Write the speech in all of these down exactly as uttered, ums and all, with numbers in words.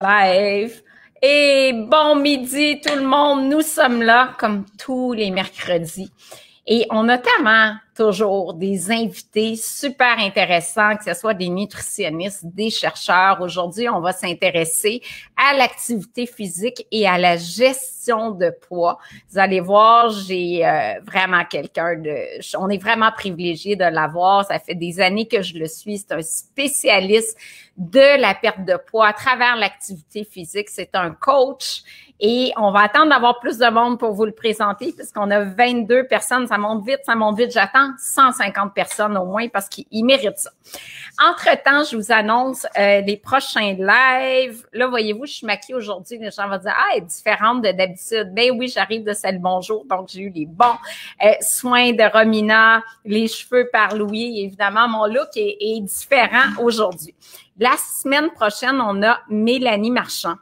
Live. Et bon midi tout le monde, nous sommes là comme tous les mercredis et on a tellement toujours des invités super intéressants, que ce soit des nutritionnistes, des chercheurs. Aujourd'hui, on va s'intéresser à l'activité physique et à la gestion de poids. Vous allez voir, j'ai euh, vraiment quelqu'un de... On est vraiment privilégié de l'avoir. Ça fait des années que je le suis. C'est un spécialiste de la perte de poids à travers l'activité physique. C'est un coach et on va attendre d'avoir plus de monde pour vous le présenter puisqu'on a vingt-deux personnes. Ça monte vite, ça monte vite. J'attends cent cinquante personnes au moins parce qu'ils méritent ça. Entre-temps, je vous annonce euh, les prochains lives. Là, voyez-vous, je suis maquillée aujourd'hui. Les gens vont dire « Ah, elle est différente de d'habitude. » Ben oui, j'arrive de Salut Bonjour, donc j'ai eu les bons euh, soins de Romina, les cheveux par Louis. Évidemment, mon look est, est différent aujourd'hui. La semaine prochaine, on a Mélanie Marchand,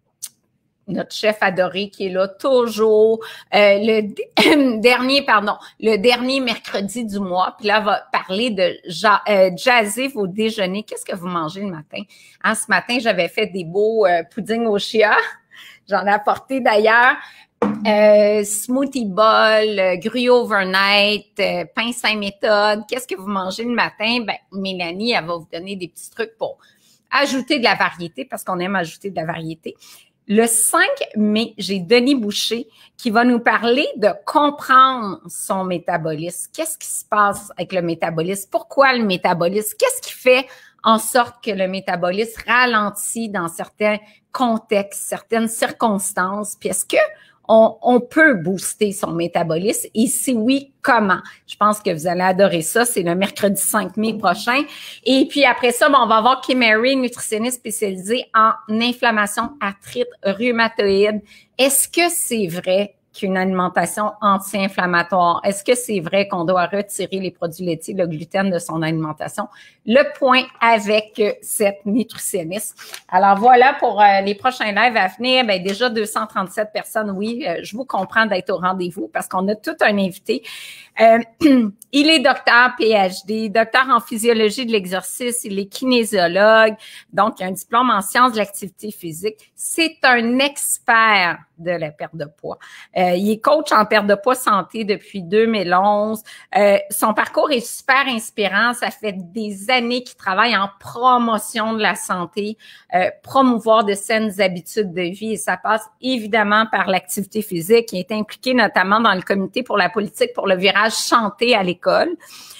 notre chef adoré qui est là toujours euh, le dernier pardon le dernier mercredi du mois, puis là elle va parler de ja, euh, jazzer vos déjeuners. Qu'est-ce que vous mangez le matin? Hein, ce matin j'avais fait des beaux euh, puddings au chia, j'en ai apporté d'ailleurs. Euh, smoothie bowl, euh, gruyère overnight, euh, pain cinq méthodes. Qu'est-ce que vous mangez le matin? Ben, Mélanie, elle va vous donner des petits trucs pour ajouter de la variété parce qu'on aime ajouter de la variété. Le cinq mai, j'ai Denis Boucher qui va nous parler de comprendre son métabolisme. Qu'est-ce qui se passe avec le métabolisme? Pourquoi le métabolisme? Qu'est-ce qui fait en sorte que le métabolisme ralentit dans certains contextes, certaines circonstances? Puis est-ce que On, on peut booster son métabolisme et si oui, comment? Je pense que vous allez adorer ça. C'est le mercredi cinq mai prochain. Et puis après ça, bon, on va voir Kim Mary, nutritionniste spécialisée en inflammation, arthrite, rhumatoïde. Est-ce que c'est vrai qu'une alimentation anti-inflammatoire, est-ce que c'est vrai qu'on doit retirer les produits laitiers, le gluten de son alimentation? Le point avec cette nutritionniste. Alors voilà pour euh, les prochains lives à venir. Ben déjà deux cent trente-sept personnes, oui, euh, je vous comprends d'être au rendez-vous parce qu'on a tout un invité. Euh, il est docteur P H D, docteur en physiologie de l'exercice, il est kinésiologue, donc il a un diplôme en sciences de l'activité physique. C'est un expert de la perte de poids. Euh, il est coach en perte de poids santé depuis deux mille onze. Euh, son parcours est super inspirant. Ça fait des années qu'il travaille en promotion de la santé, euh, promouvoir de saines habitudes de vie et ça passe évidemment par l'activité physique. Il est impliqué notamment dans le comité pour la politique pour le virage santé à l'école.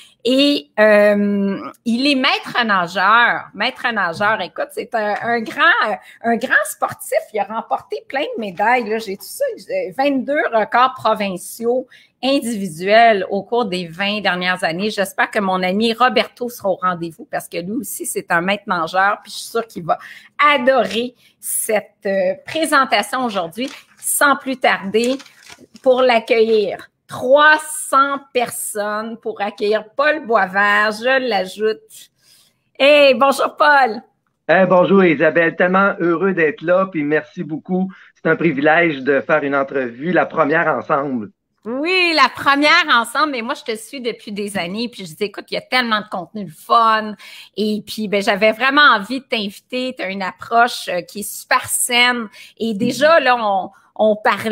Et euh, il est maître nageur. Maître nageur, écoute, c'est un, un grand un grand sportif. Il a remporté plein de médailles. Là, j'ai tout ça, vingt-deux records provinciaux individuels au cours des vingt dernières années. J'espère que mon ami Roberto sera au rendez-vous parce que lui aussi, c'est un maître nageur. Puis je suis sûre qu'il va adorer cette euh, présentation aujourd'hui. Sans plus tarder, pour l'accueillir, trois cents personnes pour accueillir Paul Boisvert, je l'ajoute. Hey, bonjour Paul! Hey, bonjour Isabelle, tellement heureux d'être là, puis merci beaucoup. C'est un privilège de faire une entrevue, la première ensemble. Oui, la première ensemble, mais moi je te suis depuis des années, puis je dis écoute, il y a tellement de contenu le fun, et puis ben j'avais vraiment envie de t'inviter, tu as une approche euh, qui est super saine, et déjà là, on On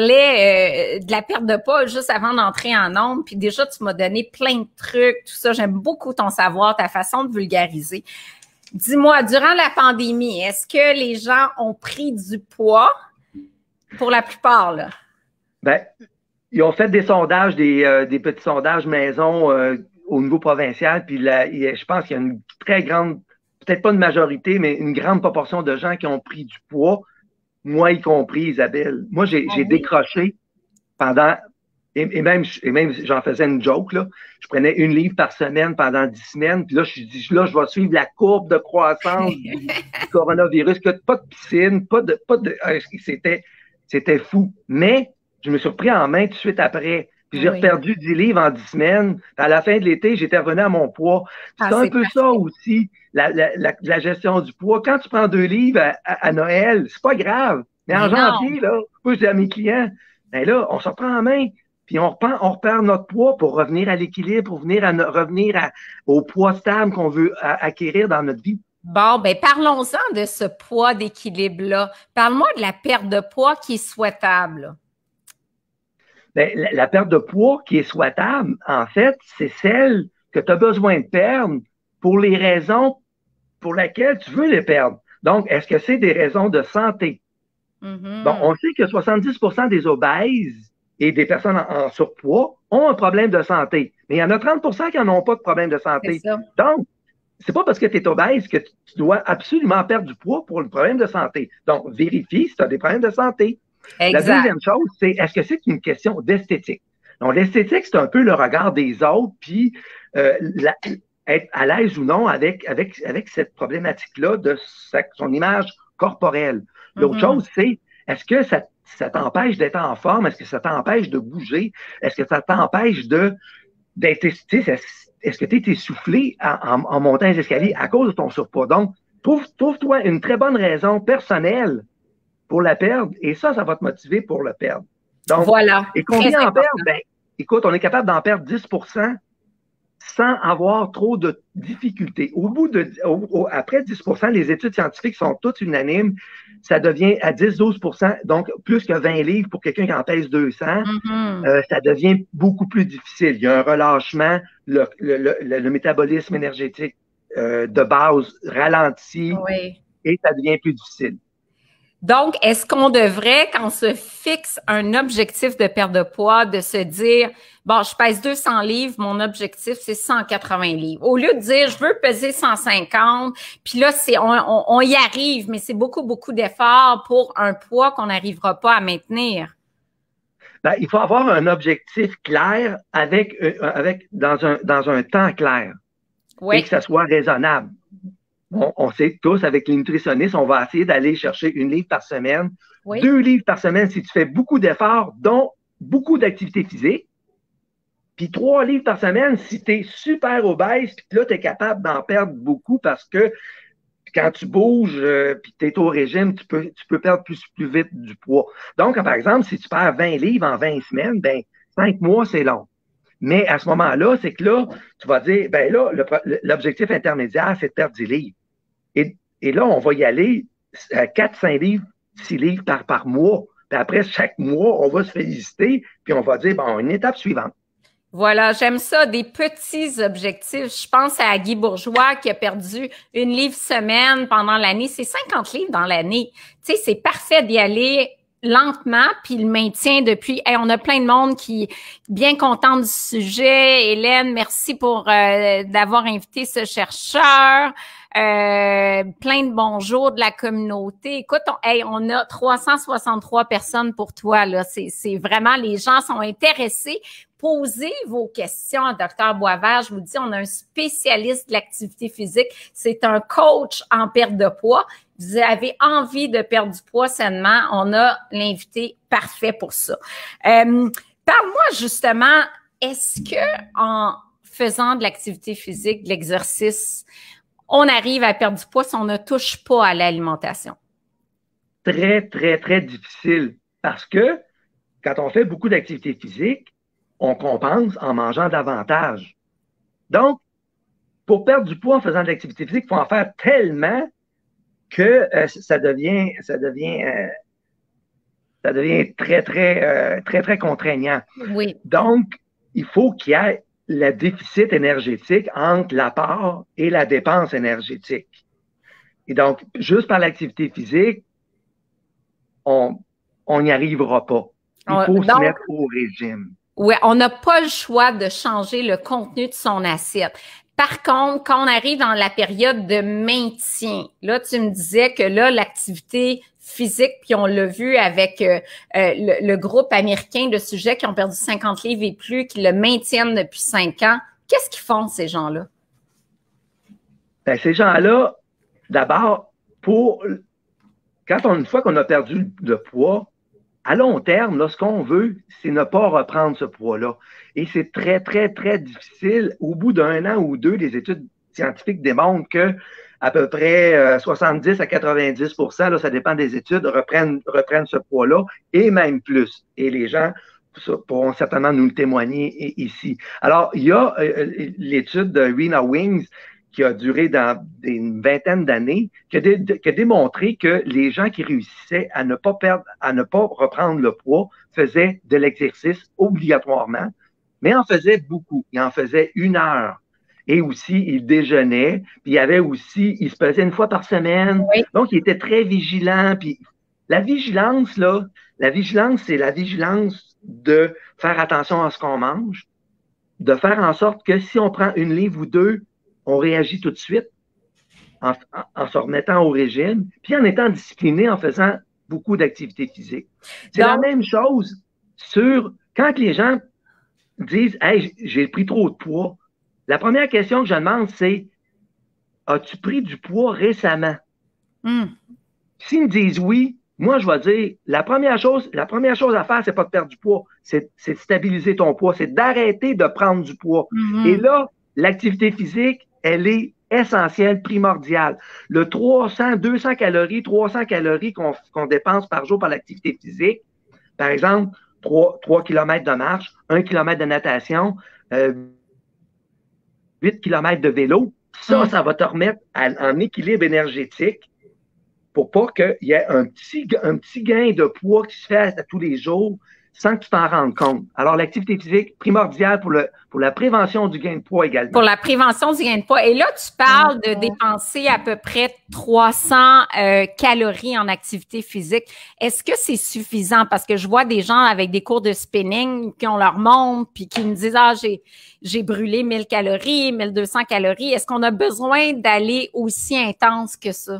parlait euh, de la perte de poids juste avant d'entrer en ondes, puis déjà, tu m'as donné plein de trucs, tout ça. J'aime beaucoup ton savoir, ta façon de vulgariser. Dis-moi, durant la pandémie, est-ce que les gens ont pris du poids? Pour la plupart, là. Ben, ils ont fait des sondages, des, euh, des petits sondages maison euh, au niveau provincial, puis là, je pense qu'il y a une très grande, peut-être pas une majorité, mais une grande proportion de gens qui ont pris du poids. Moi y compris, Isabelle. Moi, j'ai Ah j'ai oui? décroché pendant, et, et même, et même j'en faisais une joke, là. Je prenais une livre par semaine pendant dix semaines, puis là, je dis, là, je vais suivre la courbe de croissance du, du coronavirus, que pas de piscine, pas de, pas de, c'était, c'était fou. Mais, je me suis repris en main tout de suite après. Puis j'ai Oui. perdu dix livres en dix semaines. À la fin de l'été, j'étais revenu à mon poids. Ah, C'est un c'est peu parfait. ça aussi, la, la, la, la gestion du poids. Quand tu prends deux livres à, à, à Noël, c'est pas grave. Mais en Mais non. janvier, là, moi, je dis à mes clients, ben là, on se reprend en main, puis on repart, on repère notre poids pour revenir à l'équilibre, pour venir à, revenir à, au poids stable qu'on veut à, acquérir dans notre vie. Bon, ben parlons-en de ce poids d'équilibre-là. Parle-moi de la perte de poids qui est souhaitable. Bien, la, la perte de poids qui est souhaitable, en fait, c'est celle que tu as besoin de perdre pour les raisons pour lesquelles tu veux les perdre. Donc, est-ce que c'est des raisons de santé? Mm-hmm. Bon, on sait que soixante-dix pour cent des obèses et des personnes en, en surpoids ont un problème de santé. Mais il y en a trente pour cent qui n'en ont pas de problème de santé. Donc, c'est pas parce que tu es obèse que tu dois absolument perdre du poids pour le problème de santé. Donc, vérifie si tu as des problèmes de santé. Exact. La deuxième chose, c'est est-ce que c'est une question d'esthétique? Donc, l'esthétique, c'est un peu le regard des autres, puis euh, la, être à l'aise ou non avec, avec, avec cette problématique-là de sa, son image corporelle. L'autre mm-hmm. chose, c'est est-ce que ça, ça t'empêche d'être en forme? Est-ce que ça t'empêche de bouger? Est-ce que ça t'empêche de d'être, est-ce que tu es essoufflé en, en, en montant les escaliers à cause de ton surpoids? Donc, trouve, trouve-toi une très bonne raison personnelle pour la perdre, et ça, ça va te motiver pour le perdre. Donc, voilà. Et combien en perdre? Ben, écoute, on est capable d'en perdre dix pour cent sans avoir trop de difficultés. Au bout de, au, au, après dix pour cent, les études scientifiques sont toutes unanimes. Ça devient à dix à douze pour cent, donc plus que vingt livres pour quelqu'un qui en pèse deux cents. Mm-hmm. euh, ça devient beaucoup plus difficile. Il y a un relâchement, le, le, le, le métabolisme énergétique euh, de base ralentit oui. Et ça devient plus difficile. Donc, est-ce qu'on devrait, quand on se fixe un objectif de perte de poids, de se dire, bon, je pèse deux cents livres, mon objectif, c'est cent quatre-vingts livres. Au lieu de dire, je veux peser cent cinquante, puis là, c'est, on, on, on y arrive, mais c'est beaucoup, beaucoup d'efforts pour un poids qu'on n'arrivera pas à maintenir. Ben, il faut avoir un objectif clair avec, euh, avec dans un, dans un temps clair. Oui. Et que ça soit raisonnable. On, on sait tous, avec les nutritionnistes, on va essayer d'aller chercher une livre par semaine, oui. deux livres par semaine si tu fais beaucoup d'efforts, dont beaucoup d'activités physiques, puis trois livres par semaine si tu es super obèse, puis là, tu es capable d'en perdre beaucoup parce que quand tu bouges, euh, puis tu es au régime, tu peux, tu peux perdre plus, plus vite du poids. Donc, par exemple, si tu perds vingt livres en vingt semaines, ben cinq mois, c'est long. Mais à ce moment-là, c'est que là, tu vas dire, ben là, l'objectif intermédiaire, c'est de perdre dix livres. Et, et là, on va y aller à quatre, cinq livres, six livres par, par mois. Puis après, chaque mois, on va se féliciter, puis on va dire, bon, une étape suivante. Voilà, j'aime ça, des petits objectifs. Je pense à Guy Bourgeois qui a perdu une livre semaine pendant l'année. C'est cinquante livres dans l'année. Tu sais, c'est parfait d'y aller lentement, puis il le maintient depuis. Hey, on a plein de monde qui est bien content du sujet. Hélène, merci pour euh, d'avoir invité ce chercheur. Euh, plein de bonjours de la communauté. Écoute, on, hey, on a trois cent soixante-trois personnes pour toi, là. C'est, c'est vraiment, les gens sont intéressés. Posez vos questions à docteur Boisvert. Je vous dis, on a un spécialiste de l'activité physique. C'est un coach en perte de poids. Vous avez envie de perdre du poids sainement, on a l'invité parfait pour ça. Euh, parle-moi justement, est-ce que en faisant de l'activité physique, de l'exercice, on arrive à perdre du poids si on ne touche pas à l'alimentation? Très, très, très difficile parce que quand on fait beaucoup d'activité physique, on compense en mangeant davantage. Donc, pour perdre du poids en faisant de l'activité physique, il faut en faire tellement que euh, ça devient, ça devient, euh, ça devient très, très, euh, très, très contraignant. Oui. Donc, il faut qu'il y ait le déficit énergétique entre l'apport et la dépense énergétique. Et donc, juste par l'activité physique, on on n'y arrivera pas. Il faut donc se mettre au régime. Oui, on n'a pas le choix de changer le contenu de son assiette. Par contre, quand on arrive dans la période de maintien, là, tu me disais que là, l'activité physique, puis on l'a vu avec euh, le, le groupe américain de sujets qui ont perdu cinquante livres et plus, qui le maintiennent depuis cinq ans. Qu'est-ce qu'ils font, ces gens-là? Bien, ces gens-là, d'abord, pour quand on, une fois qu'on a perdu le poids, à long terme, là, ce qu'on veut, c'est ne pas reprendre ce poids-là. Et c'est très, très, très difficile. Au bout d'un an ou deux, les études scientifiques démontrent que à peu près euh, soixante-dix à quatre-vingt-dix pour cent, là, ça dépend des études, reprennent, reprennent ce poids-là et même plus. Et les gens pourront certainement nous le témoigner ici. Alors, il y a euh, l'étude de Rena Wings qui a duré dans une vingtaine d'années, qui, qui a démontré que les gens qui réussissaient à ne pas perdre, à ne pas reprendre le poids faisaient de l'exercice obligatoirement, mais en faisaient beaucoup. Ils en faisaient une heure. Et aussi, ils déjeunaient. Puis il y avait aussi, ils se pesaient une fois par semaine. Oui. Donc, ils étaient très vigilants. Puis la vigilance, là, la vigilance, c'est la vigilance de faire attention à ce qu'on mange, de faire en sorte que si on prend une livre ou deux, on réagit tout de suite en, en, en se remettant au régime, puis en étant discipliné, en faisant beaucoup d'activités physiques. C'est la même chose sur quand les gens disent « Hey, j'ai pris trop de poids », la première question que je demande, c'est « As-tu pris du poids récemment? Mm. » S'ils me disent oui, moi, je vais dire la première chose, la première chose à faire, c'est pas de perdre du poids, c'est de stabiliser ton poids, c'est d'arrêter de prendre du poids. Mm-hmm. Et là, l'activité physique, elle est essentielle, primordiale. Le trois cents, deux cents calories, trois cents calories qu'on qu'on dépense par jour par l'activité physique, par exemple, trois kilomètres de marche, un kilomètre de natation, euh, huit kilomètres de vélo, ça, mm. ça va te remettre à, en équilibre énergétique pour pas qu'il y ait un petit, un petit gain de poids qui se fait à, à tous les jours sans que tu t'en rendes compte. Alors, l'activité physique, primordiale pour, le, pour la prévention du gain de poids également. Pour la prévention du gain de poids. Et là, tu parles de dépenser à peu près trois cents euh, calories en activité physique. Est-ce que c'est suffisant? Parce que je vois des gens avec des cours de spinning qui ont leur montre puis qui me disent « Ah, j'ai j'ai brûlé mille calories, mille deux cents calories. » Est-ce qu'on a besoin d'aller aussi intense que ça?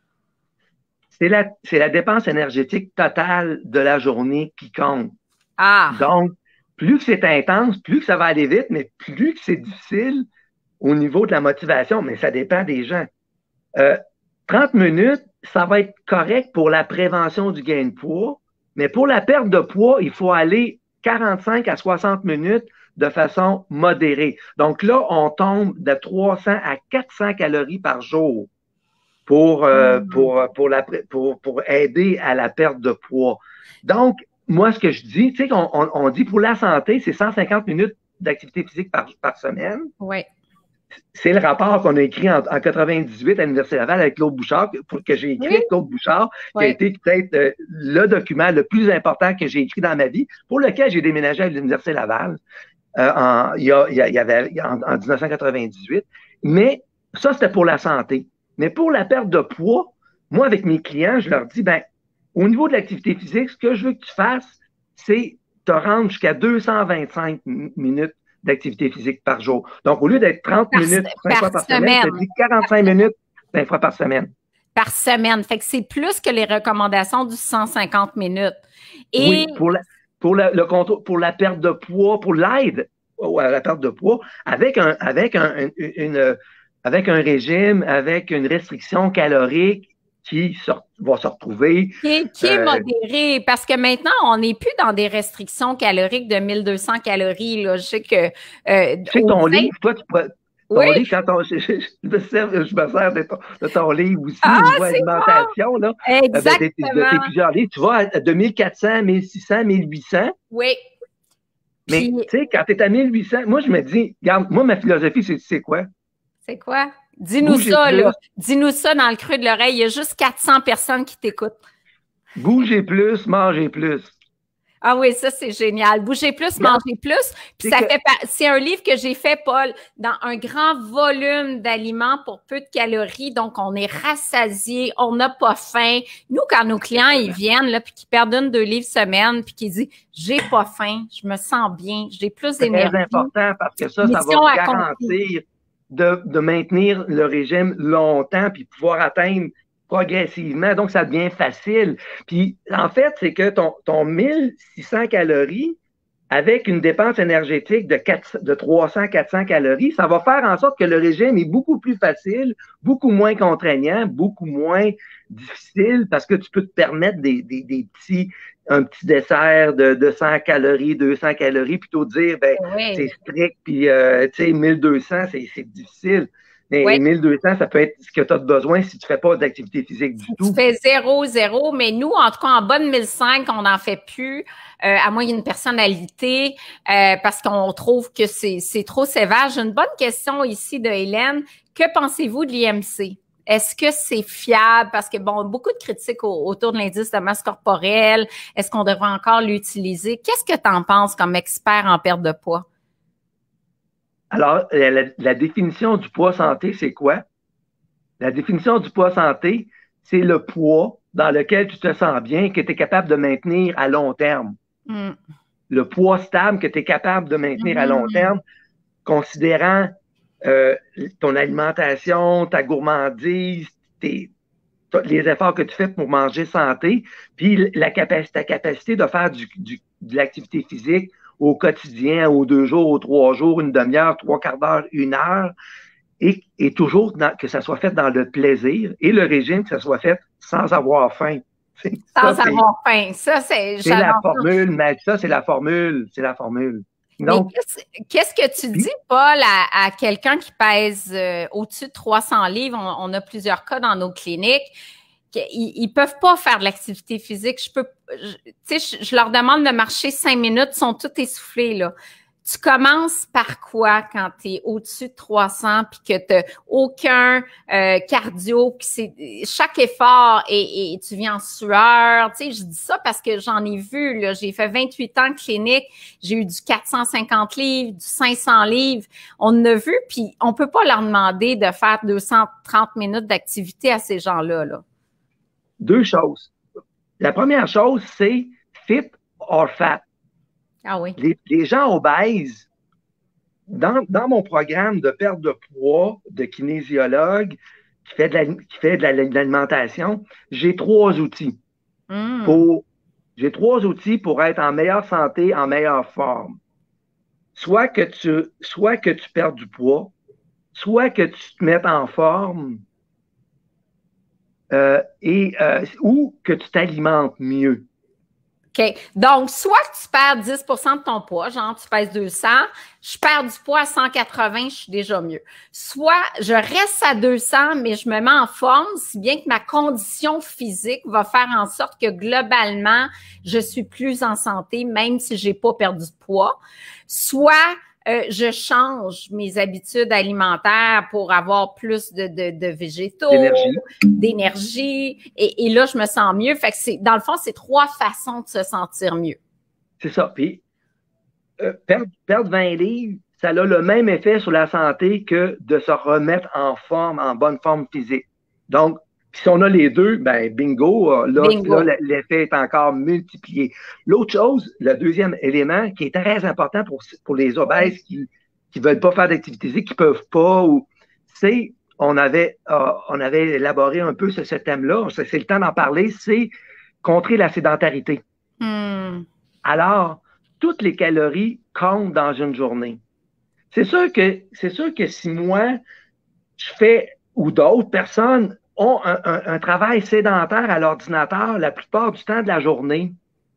C'est la, c'est la dépense énergétique totale de la journée qui compte. Ah. Donc, plus que c'est intense, plus que ça va aller vite, mais plus que c'est difficile au niveau de la motivation, mais ça dépend des gens. Euh, trente minutes, ça va être correct pour la prévention du gain de poids, mais pour la perte de poids, il faut aller quarante-cinq à soixante minutes de façon modérée. Donc là, on tombe de trois cents à quatre cents calories par jour pour, euh, mmh. pour, pour, la, pour, pour aider à la perte de poids. Donc, moi, ce que je dis, tu sais, on, on, on dit pour la santé, c'est cent cinquante minutes d'activité physique par, par semaine. Oui. C'est le rapport qu'on a écrit en, en quatre-vingt-dix-huit à l'Université Laval avec Claude Bouchard, pour, que j'ai écrit oui. avec Claude Bouchard, oui. qui a été peut-être euh, le document le plus important que j'ai écrit dans ma vie, pour lequel j'ai déménagé à l'Université Laval euh, en, il y a, il y avait, en, en dix-neuf cent quatre-vingt-dix-huit. Mais ça, c'était pour la santé. Mais pour la perte de poids, moi, avec mes clients, je leur dis, ben, au niveau de l'activité physique, ce que je veux que tu fasses, c'est te rendre jusqu'à deux cent vingt-cinq minutes d'activité physique par jour. Donc, au lieu d'être trente par, minutes cinq fois par semaine, je te dis quarante-cinq minutes cinq fois par semaine. Par semaine. Fait que c'est plus que les recommandations du cent cinquante minutes. Et... Oui, pour la, pour la, le contrôle, pour la perte de poids, pour l'aide à la perte de poids, avec un, avec un, une, une avec un régime, avec une restriction calorique qui se, va se retrouver. Qui, qui est euh, modéré, parce que maintenant, on n'est plus dans des restrictions caloriques de mille deux cents calories. Là. Je sais que... Euh, tu sais, ton livre, toi, tu pourrais... Ton oui. livre, quand on, je, je, je, me sers, je me sers de ton, de ton livre aussi, ah, au niveau alimentation, là. Exactement. De, de, de tes plusieurs livres. Tu vois, de mille quatre cents, mille six cents, mille huit cents. Oui. Mais, Puis... tu sais, quand tu es à mille huit cents, moi, je me dis, regarde, moi, ma philosophie, c'est, tu sais quoi? C'est quoi? Dis-nous ça, plus. là. Dis-nous ça dans le creux de l'oreille. Il y a juste quatre cents personnes qui t'écoutent. Bougez plus, mangez plus. Ah oui, ça, c'est génial. Bougez plus, non. Mangez plus. Puis ça que... fait pas... C'est un livre que j'ai fait, Paul, dans un grand volume d'aliments pour peu de calories. Donc, on est rassasié, on n'a pas faim. Nous, quand nos clients, ils viennent, là, puis qu'ils perdent une, deux livres semaine, puis qu'ils disent, j'ai pas faim, je me sens bien, j'ai plus d'énergie. C'est très important parce que ça, ça va garantir de, de maintenir le régime longtemps puis pouvoir atteindre progressivement. Donc, ça devient facile. Puis, en fait, c'est que ton, ton mille six cents calories, avec une dépense énergétique de, quatre, de trois cents à quatre cents calories, ça va faire en sorte que le régime est beaucoup plus facile, beaucoup moins contraignant, beaucoup moins difficile parce que tu peux te permettre des, des, des petits, un petit dessert de, de cent calories, deux cents calories, plutôt dire, ben, oui. c'est strict, puis, euh, tu sais, mille deux cents, c'est, c'est difficile. Mais ouais. mille deux cents, ça peut être ce que tu as besoin si tu ne fais pas d'activité physique du tout. Tu fais zéro, zéro, mais nous, en tout cas, en bas de mille cinq, on n'en fait plus, euh, à moins qu'il y ait une personnalité, euh, parce qu'on trouve que c'est trop sévère. J'ai une bonne question ici de Hélène. Que pensez-vous de l'I M C? Est-ce que c'est fiable? Parce que, bon, beaucoup de critiques au, autour de l'indice de masse corporelle. Est-ce qu'on devrait encore l'utiliser? Qu'est-ce que tu en penses comme expert en perte de poids? Alors, la, la définition du poids santé, c'est quoi? La définition du poids santé, c'est le poids dans lequel tu te sens bien, que tu es capable de maintenir à long terme. Mm. Le poids stable que tu es capable de maintenir mm. à long terme, considérant euh, ton alimentation, ta gourmandise, tes, les efforts que tu fais pour manger santé, puis la capacité, ta capacité de faire du, du, de l'activité physique au quotidien, aux deux jours, aux trois jours, une demi-heure, trois quarts d'heure, une heure, et, et toujours dans, que ça soit fait dans le plaisir, et le régime, que ça soit fait sans avoir faim. Sans ça, avoir faim. Ça, c'est la formule, mais ça, c'est la formule. C'est la formule. Donc, qu'est-ce que tu dis, Paul, à, à quelqu'un qui pèse euh, au-dessus de trois cents livres? On, on a plusieurs cas dans nos cliniques. Ils ne peuvent pas faire de l'activité physique. Je peux, tu sais, je, je leur demande de marcher cinq minutes, ils sont tous essoufflés, là. Tu commences par quoi quand tu es au-dessus de trois cents puis que tu n'as aucun euh, cardio, puis c'est chaque effort et, et tu viens en sueur. Tu sais, je dis ça parce que j'en ai vu, là. J'ai fait vingt-huit ans de clinique, j'ai eu du quatre cent cinquante livres, du cinq cents livres. On en a vu, puis on peut pas leur demander de faire deux cent trente minutes d'activité à ces gens-là, là. Deux choses. La première chose, c'est fit or fat. Ah oui. Les, les gens obèses, dans, dans mon programme de perte de poids de kinésiologue qui fait de la, qui fait de l'alimentation, j'ai trois outils. Mm. Pour, j'ai trois outils pour être en meilleure santé, en meilleure forme. Soit que tu, soit que tu perds du poids, soit que tu te mettes en forme, euh, et, euh, ou que tu t'alimentes mieux. OK. Donc, soit que tu perds dix pour cent de ton poids, genre tu pèses deux cents, je perds du poids à cent quatre-vingts, je suis déjà mieux. Soit je reste à deux cents, mais je me mets en forme, si bien que ma condition physique va faire en sorte que globalement, je suis plus en santé, même si j'ai pas perdu de poids. Soit Euh, je change mes habitudes alimentaires pour avoir plus de, de, de végétaux, d'énergie, et, et là, je me sens mieux. Fait que c'est, dans le fond, c'est trois façons de se sentir mieux. C'est ça. Puis, euh, perdre, perdre vingt livres, ça a le même effet sur la santé que de se remettre en forme, en bonne forme physique. Donc, si on a les deux, ben bingo, là, bingo. là l'effet est encore multiplié. L'autre chose, le deuxième élément qui est très important pour, pour les obèses qui ne veulent pas faire d'activité physique, qui ne peuvent pas, ou c'est, on avait, euh, on avait élaboré un peu ce, ce thème-là, c'est le temps d'en parler, c'est contrer la sédentarité. Hmm. Alors, toutes les calories comptent dans une journée. C'est sûr que, c'est sûr que si moi, je fais, ou d'autres personnes, ont un, un, un travail sédentaire à l'ordinateur la plupart du temps de la journée,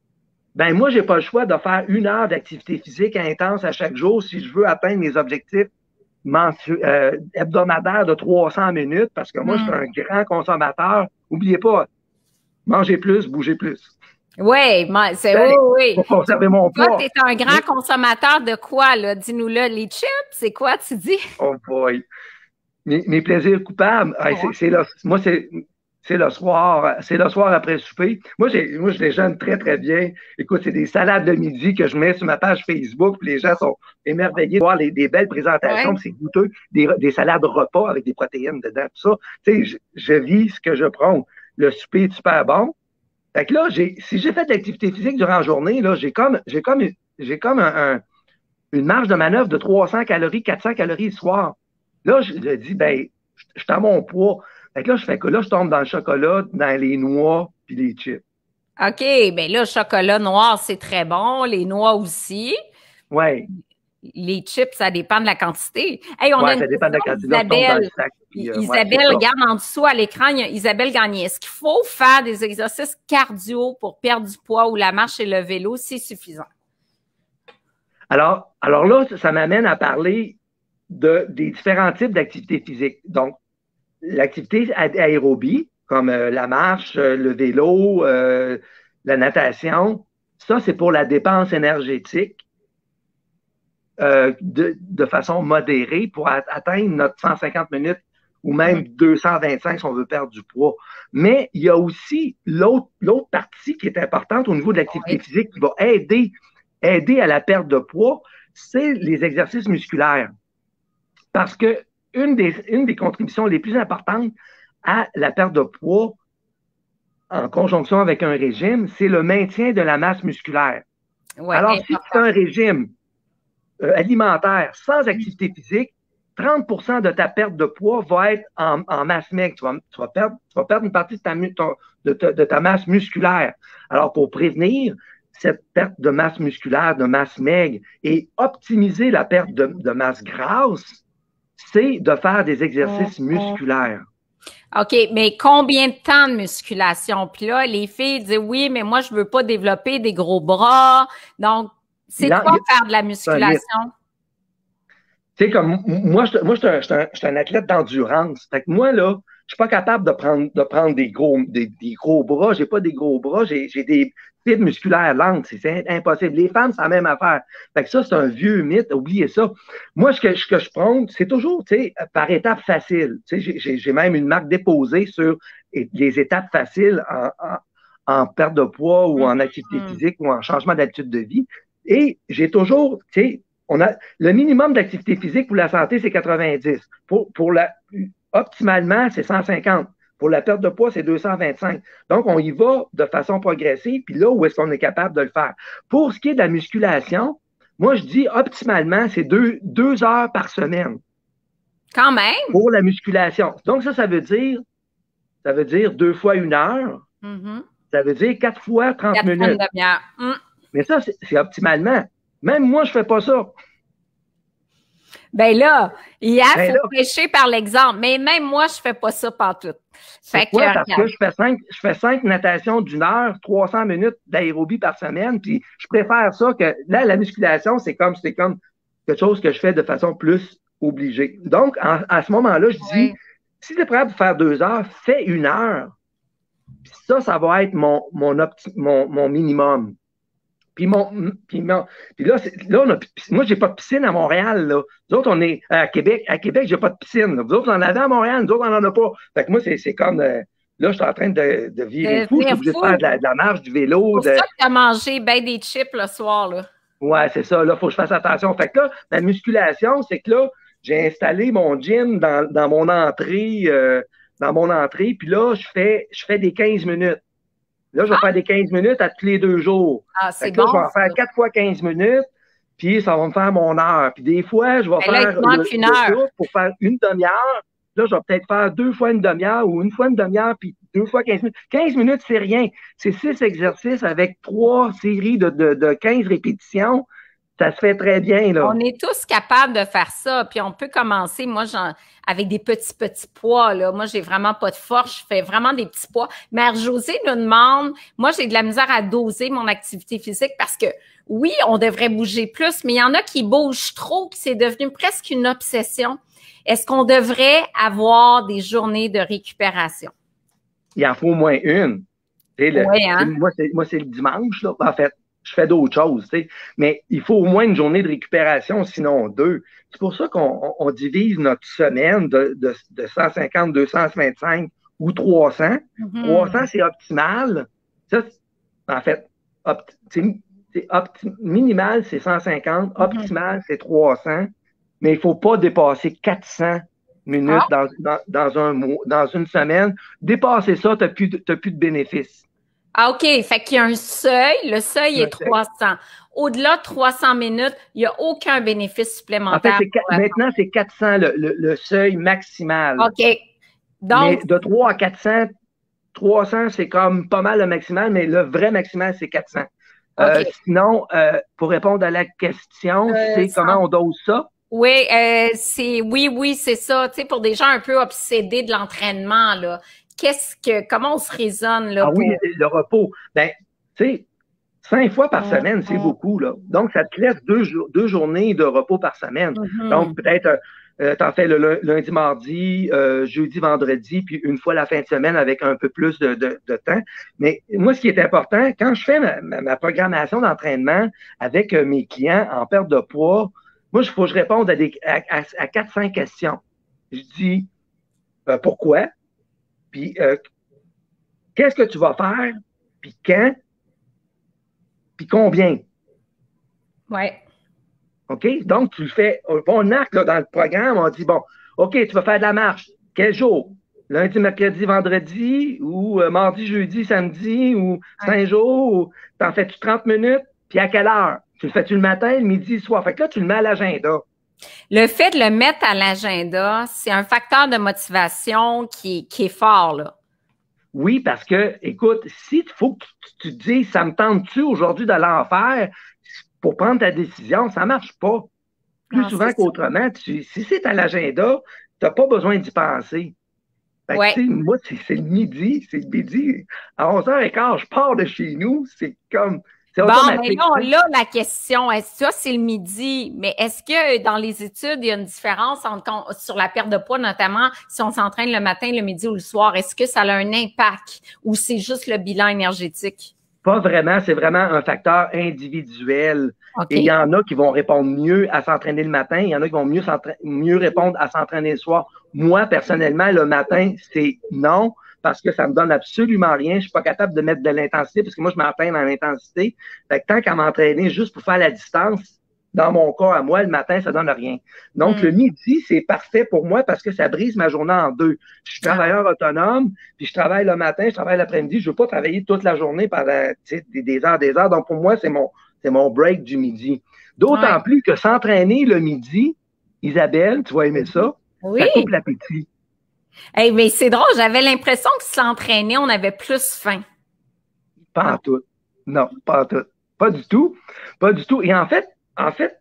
ben moi, j'ai pas le choix de faire une heure d'activité physique intense à chaque jour si je veux atteindre mes objectifs mensu euh, hebdomadaires de trois cents minutes, parce que moi, mmh. je suis un grand consommateur. N'oubliez pas, mangez plus, bougez plus. Oui, c'est oui, oui. Pour conserver mon poids. Toi, tu es un grand oui. consommateur de quoi, là? Dis-nous-le, les chips, c'est quoi, tu dis? Oh boy! Mes, mes plaisirs coupables, oh. c'est, c'est le, moi, c'est, c'est le soir, c'est le soir après le souper. Moi, j'ai, moi, je les gêne très, très bien. Écoute, c'est des salades de midi que je mets sur ma page Facebook, puis les gens sont émerveillés de voir les, des belles présentations, ouais. c'est goûteux, des, des salades repas avec des protéines dedans, tout ça. Tu sais, je, je vis ce que je prends. Le souper est super bon. Fait que là, j'ai, si j'ai fait de l'activité physique durant la journée, là, j'ai comme, j'ai comme, j'ai comme un, un, une marge de manœuvre de trois cents calories, quatre cents calories le soir. Là, je me dis, ben, je suis à mon poids. Fait que là, je fais que là, je tombe dans le chocolat, dans les noix, puis les chips. OK, bien là, le chocolat noir, c'est très bon. Les noix aussi. Oui. Les chips, ça dépend de la quantité. Hey, on ouais, a une ça dépend de la quantité. Isabelle, sac, puis, euh, Isabelle ouais, regarde en dessous à l'écran, il y a Isabelle Gagné. Est-ce qu'il faut faire des exercices cardio pour perdre du poids ou la marche et le vélo, c'est suffisant? Alors, alors là, ça m'amène à parler de, des différents types d'activités physiques. Donc, l'activité aérobie, comme euh, la marche, euh, le vélo, euh, la natation, ça, c'est pour la dépense énergétique euh, de, de façon modérée pour a- atteindre notre cent cinquante minutes ou même deux cent vingt-cinq si on veut perdre du poids. Mais il y a aussi l'autre l'autre partie qui est importante au niveau de l'activité Oui. physique qui va aider, aider à la perte de poids, c'est les exercices musculaires. Parce que une des, une des contributions les plus importantes à la perte de poids en conjonction avec un régime, c'est le maintien de la masse musculaire. Ouais, Alors, si tu fais un régime euh, alimentaire sans activité physique, trente pour cent de ta perte de poids va être en, en masse maigre. Tu vas, tu, vas perdre, tu vas perdre une partie de ta, de, ta, de ta masse musculaire. Alors, pour prévenir cette perte de masse musculaire, de masse maigre, et optimiser la perte de, de masse grasse, c'est de faire des exercices musculaires. OK, mais combien de temps de musculation? Puis là, les filles disent oui, mais moi, je veux pas développer des gros bras. Donc, c'est quoi a, faire de la musculation? Tu sais, comme moi, je, moi, je suis un, je suis un athlète d'endurance. Fait que moi, là, je suis pas capable de prendre, de prendre des gros, des, des gros bras. J'ai pas des gros bras, j'ai des fibres musculaires lentes. C'est impossible. Les femmes, c'est la même affaire. Fait que ça, c'est un vieux mythe. Oubliez ça. Moi, ce que, ce que je prends, c'est toujours, tu sais, par étapes faciles. Tu sais, j'ai même une marque déposée sur les étapes faciles en, en, en perte de poids ou en activité Mm-hmm. physique ou en changement d'habitude de vie. Et j'ai toujours, tu sais, on a le minimum d'activité physique pour la santé, c'est quatre-vingt-dix. Pour, pour la, optimalement, c'est cent cinquante. Pour la perte de poids, c'est deux cent vingt-cinq. Donc, on y va de façon progressive, puis là où est-ce qu'on est capable de le faire. Pour ce qui est de la musculation, moi, je dis optimalement, c'est deux, deux heures par semaine. Quand même. Pour la musculation. Donc, ça, ça veut dire, ça veut dire deux fois une heure. Mm-hmm. Ça veut dire quatre fois trente quatre minutes. Mm. Mais ça, c'est optimalement. Même moi, je fais pas ça. Ben là, il faut ben là, prêcher par l'exemple. Mais même moi, je fais pas ça pantoute. Fait que, parce que je fais cinq, je fais cinq natations d'une heure, trois cents minutes d'aérobie par semaine, puis je préfère ça que là, la musculation, c'est comme, c'est comme quelque chose que je fais de façon plus obligée. Donc, en, à ce moment-là, je dis, oui. Si tu es prêt à faire deux heures, fais une heure. Puis ça, ça va être mon, mon, mon, mon minimum. Puis, mon, puis, mon, puis là, là on a, moi, j'ai pas de piscine à Montréal. Là. Nous autres, on est à Québec. À Québec, j'ai pas de piscine. Là. Vous autres, vous en avez à Montréal. Nous autres, on en a pas. Fait que moi, c'est comme... Euh, là, je suis en train de, de virer fou. Je suis obligé de faire de la, de la marche, du vélo. C'est de... ça que tu as mangé ben des chips le soir. Là. Ouais, c'est ça. Là, il faut que je fasse attention. Fait que là, la musculation, c'est que là, j'ai installé mon gym dans, dans mon entrée. Euh, dans mon entrée. Puis là, je fais, je fais des quinze minutes. Là, je vais ah. faire des quinze minutes à tous les deux jours. Ah, c'est bon. Là, je vais en faire quatre fois quinze minutes, puis ça va me faire mon heure. Puis des fois, je vais Mais faire là, le, une heure. le pour faire une demi-heure. Là, je vais peut-être faire deux fois une demi-heure ou une fois une demi-heure, puis deux fois quinze minutes. quinze minutes, c'est rien. C'est six exercices avec trois séries de, de, de quinze répétitions. Ça se fait très bien, là. On est tous capables de faire ça, puis on peut commencer, moi, avec des petits, petits poids, là. Moi, j'ai vraiment pas de force, je fais vraiment des petits poids. Mère Josée nous demande, moi, j'ai de la misère à doser mon activité physique parce que, oui, on devrait bouger plus, mais il y en a qui bougent trop, que c'est devenu presque une obsession. Est-ce qu'on devrait avoir des journées de récupération? Il en faut au moins une. Le, ouais, hein? Moi, c'est le dimanche, là, en fait. Je fais d'autres choses, tu sais. Mais il faut au moins une journée de récupération, sinon deux. C'est pour ça qu'on on divise notre semaine de, de, de cent cinquante, deux cent vingt-cinq ou trois cents. Mm-hmm. trois cents, c'est optimal. Ça, en fait, opti, opti, minimal, c'est cent cinquante. Mm-hmm. Optimal, c'est trois cents. Mais il ne faut pas dépasser quatre cents minutes ah. dans, dans, dans, un mois, dans une semaine. Dépasser ça, tu n'as plus, plus de bénéfices. Ah, OK. Fait qu'il y a un seuil. Le seuil est trois cents. Au-delà de trois cents minutes, il n'y a aucun bénéfice supplémentaire. En fait, c'est, maintenant, c'est quatre cents, le, le, le seuil maximal. OK. Donc. Mais de trois à quatre cents, trois cents, c'est comme pas mal le maximal, mais le vrai maximal, c'est quatre cents. Okay. Euh, sinon, euh, pour répondre à la question, euh, c'est comment on dose ça? Oui, euh, c'est, oui, oui, c'est ça. Tu sais, pour des gens un peu obsédés de l'entraînement, là. Qu'est-ce que, comment on se raisonne, là? Ah pour... oui, le repos. Ben, tu sais, cinq fois par mmh, semaine, c'est mmh. beaucoup, là. Donc, ça te laisse deux, deux journées de repos par semaine. Mmh. Donc, peut-être Euh, t'en fais le lundi, mardi, euh, jeudi, vendredi, puis une fois la fin de semaine avec un peu plus de, de, de temps. Mais moi, ce qui est important, quand je fais ma, ma, ma programmation d'entraînement avec euh, mes clients en perte de poids, moi, il faut que je réponde à, des, à, à, à quatre cinq questions. Je dis euh, pourquoi, puis euh, qu'est-ce que tu vas faire, puis quand, puis combien. Ouais. OK? Donc, tu le fais. On acte là, dans le programme, on dit, bon, OK, tu vas faire de la marche. Quel jour? Lundi, mercredi, vendredi, ou euh, mardi, jeudi, samedi, ou cinq ouais. jours, ou t'en fais-tu trente minutes, puis à quelle heure? Tu le fais-tu le matin, le midi, le soir? Fait que là, tu le mets à l'agenda. Le fait de le mettre à l'agenda, c'est un facteur de motivation qui, qui est fort, là. Oui, parce que, écoute, si il faut que tu te dises, ça me tente-tu aujourd'hui d'aller en faire pour prendre ta décision, ça marche pas. Plus non, souvent qu'autrement, tu, si c'est à l'agenda, tu n'as pas besoin d'y penser. Fait ouais. que, moi, c'est le midi, c'est le midi. À onze heures quinze, je pars de chez nous, c'est comme... Bon, mais là, on a la question, est-ce que c'est le midi, mais est-ce que dans les études, il y a une différence entre, sur la perte de poids, notamment si on s'entraîne le matin, le midi ou le soir, est-ce que ça a un impact ou c'est juste le bilan énergétique? Pas vraiment, c'est vraiment un facteur individuel. Okay. Et il y en a qui vont répondre mieux à s'entraîner le matin, il y en a qui vont mieux, mieux répondre à s'entraîner le soir. Moi, personnellement, le matin, c'est non, parce que ça me donne absolument rien. Je suis pas capable de mettre de l'intensité, parce que moi, je m'entraîne en intensité. Fait que tant qu'à m'entraîner juste pour faire la distance, dans mon corps à moi, le matin, ça donne rien. Donc, mm. le midi, c'est parfait pour moi parce que ça brise ma journée en deux. Je suis travailleur autonome, puis je travaille le matin, je travaille l'après-midi. Je veux pas travailler toute la journée pendant des, des heures, des heures. Donc, pour moi, c'est mon, c'est mon break du midi. D'autant ouais. plus que s'entraîner le midi, Isabelle, tu vas aimer ça, oui. ça coupe l'appétit. Hey, mais c'est drôle, j'avais l'impression que s'entraîner, on avait plus faim. Pas en tout. Non, pas en tout. Pas du tout. Pas du tout. Et en fait, En fait,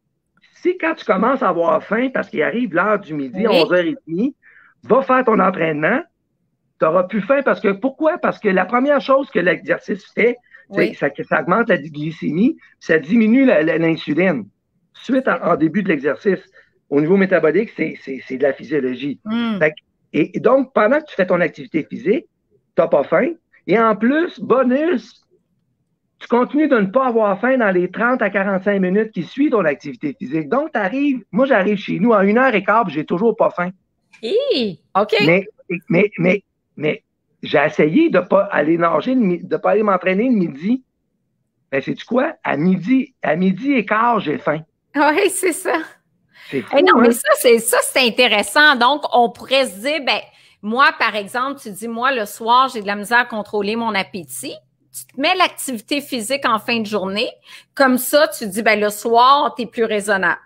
si quand tu commences à avoir faim, parce qu'il arrive l'heure du midi, oui. onze heures trente, va faire ton entraînement, tu n'auras plus faim parce que, pourquoi? Parce que la première chose que l'exercice fait, oui. c'est que ça augmente la glycémie, ça diminue l'insuline. Suite en, en début de l'exercice, au niveau métabolique, c'est de la physiologie. Mm. Fait, et, et donc, pendant que tu fais ton activité physique, tu n'as pas faim. Et en plus, bonus, tu continues de ne pas avoir faim dans les trente à quarante-cinq minutes qui suivent ton activité physique. Donc, tu arrives, moi, j'arrive chez nous à une heure et quart, j'ai toujours pas faim. Hi, OK. Mais, mais, mais, mais j'ai essayé de ne pas aller nager, de ne pas aller m'entraîner le midi. Ben, sais-tu quoi? À midi, à midi et quart, j'ai faim. Oui, c'est ça. C'est fou, hey, non, hein? mais ça, c'est ça, c'est intéressant. Donc, on pourrait se dire, ben, moi, par exemple, tu dis, moi, le soir, j'ai de la misère à contrôler mon appétit. Tu te mets l'activité physique en fin de journée. Comme ça, tu dis, ben le soir, tu es plus raisonnable.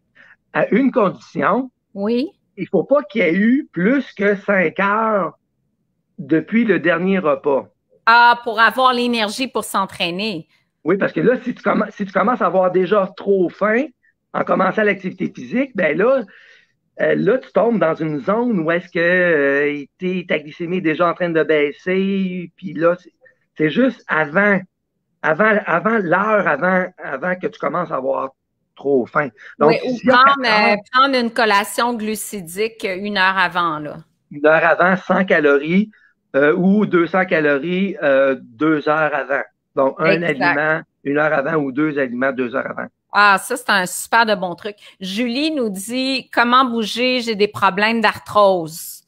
À une condition. Oui. Il ne faut pas qu'il y ait eu plus que cinq heures depuis le dernier repas. Ah, pour avoir l'énergie pour s'entraîner. Oui, parce que là, si tu, commences, si tu commences à avoir déjà trop faim en commençant l'activité physique, ben là, euh, là, tu tombes dans une zone où est-ce que euh, ta glycémie est déjà en train de baisser, puis là, c'est juste avant, avant, avant l'heure, avant, avant que tu commences à avoir trop faim. Donc, oui, ou prendre, heures, euh, prendre une collation glucidique une heure avant, là. Une heure avant, cent calories euh, ou deux cents calories euh, deux heures avant. Donc, un exact. aliment une heure avant ou deux aliments deux heures avant. Ah, ça, c'est un super de bon truc. Julie nous dit, comment bouger? J'ai des problèmes d'arthrose.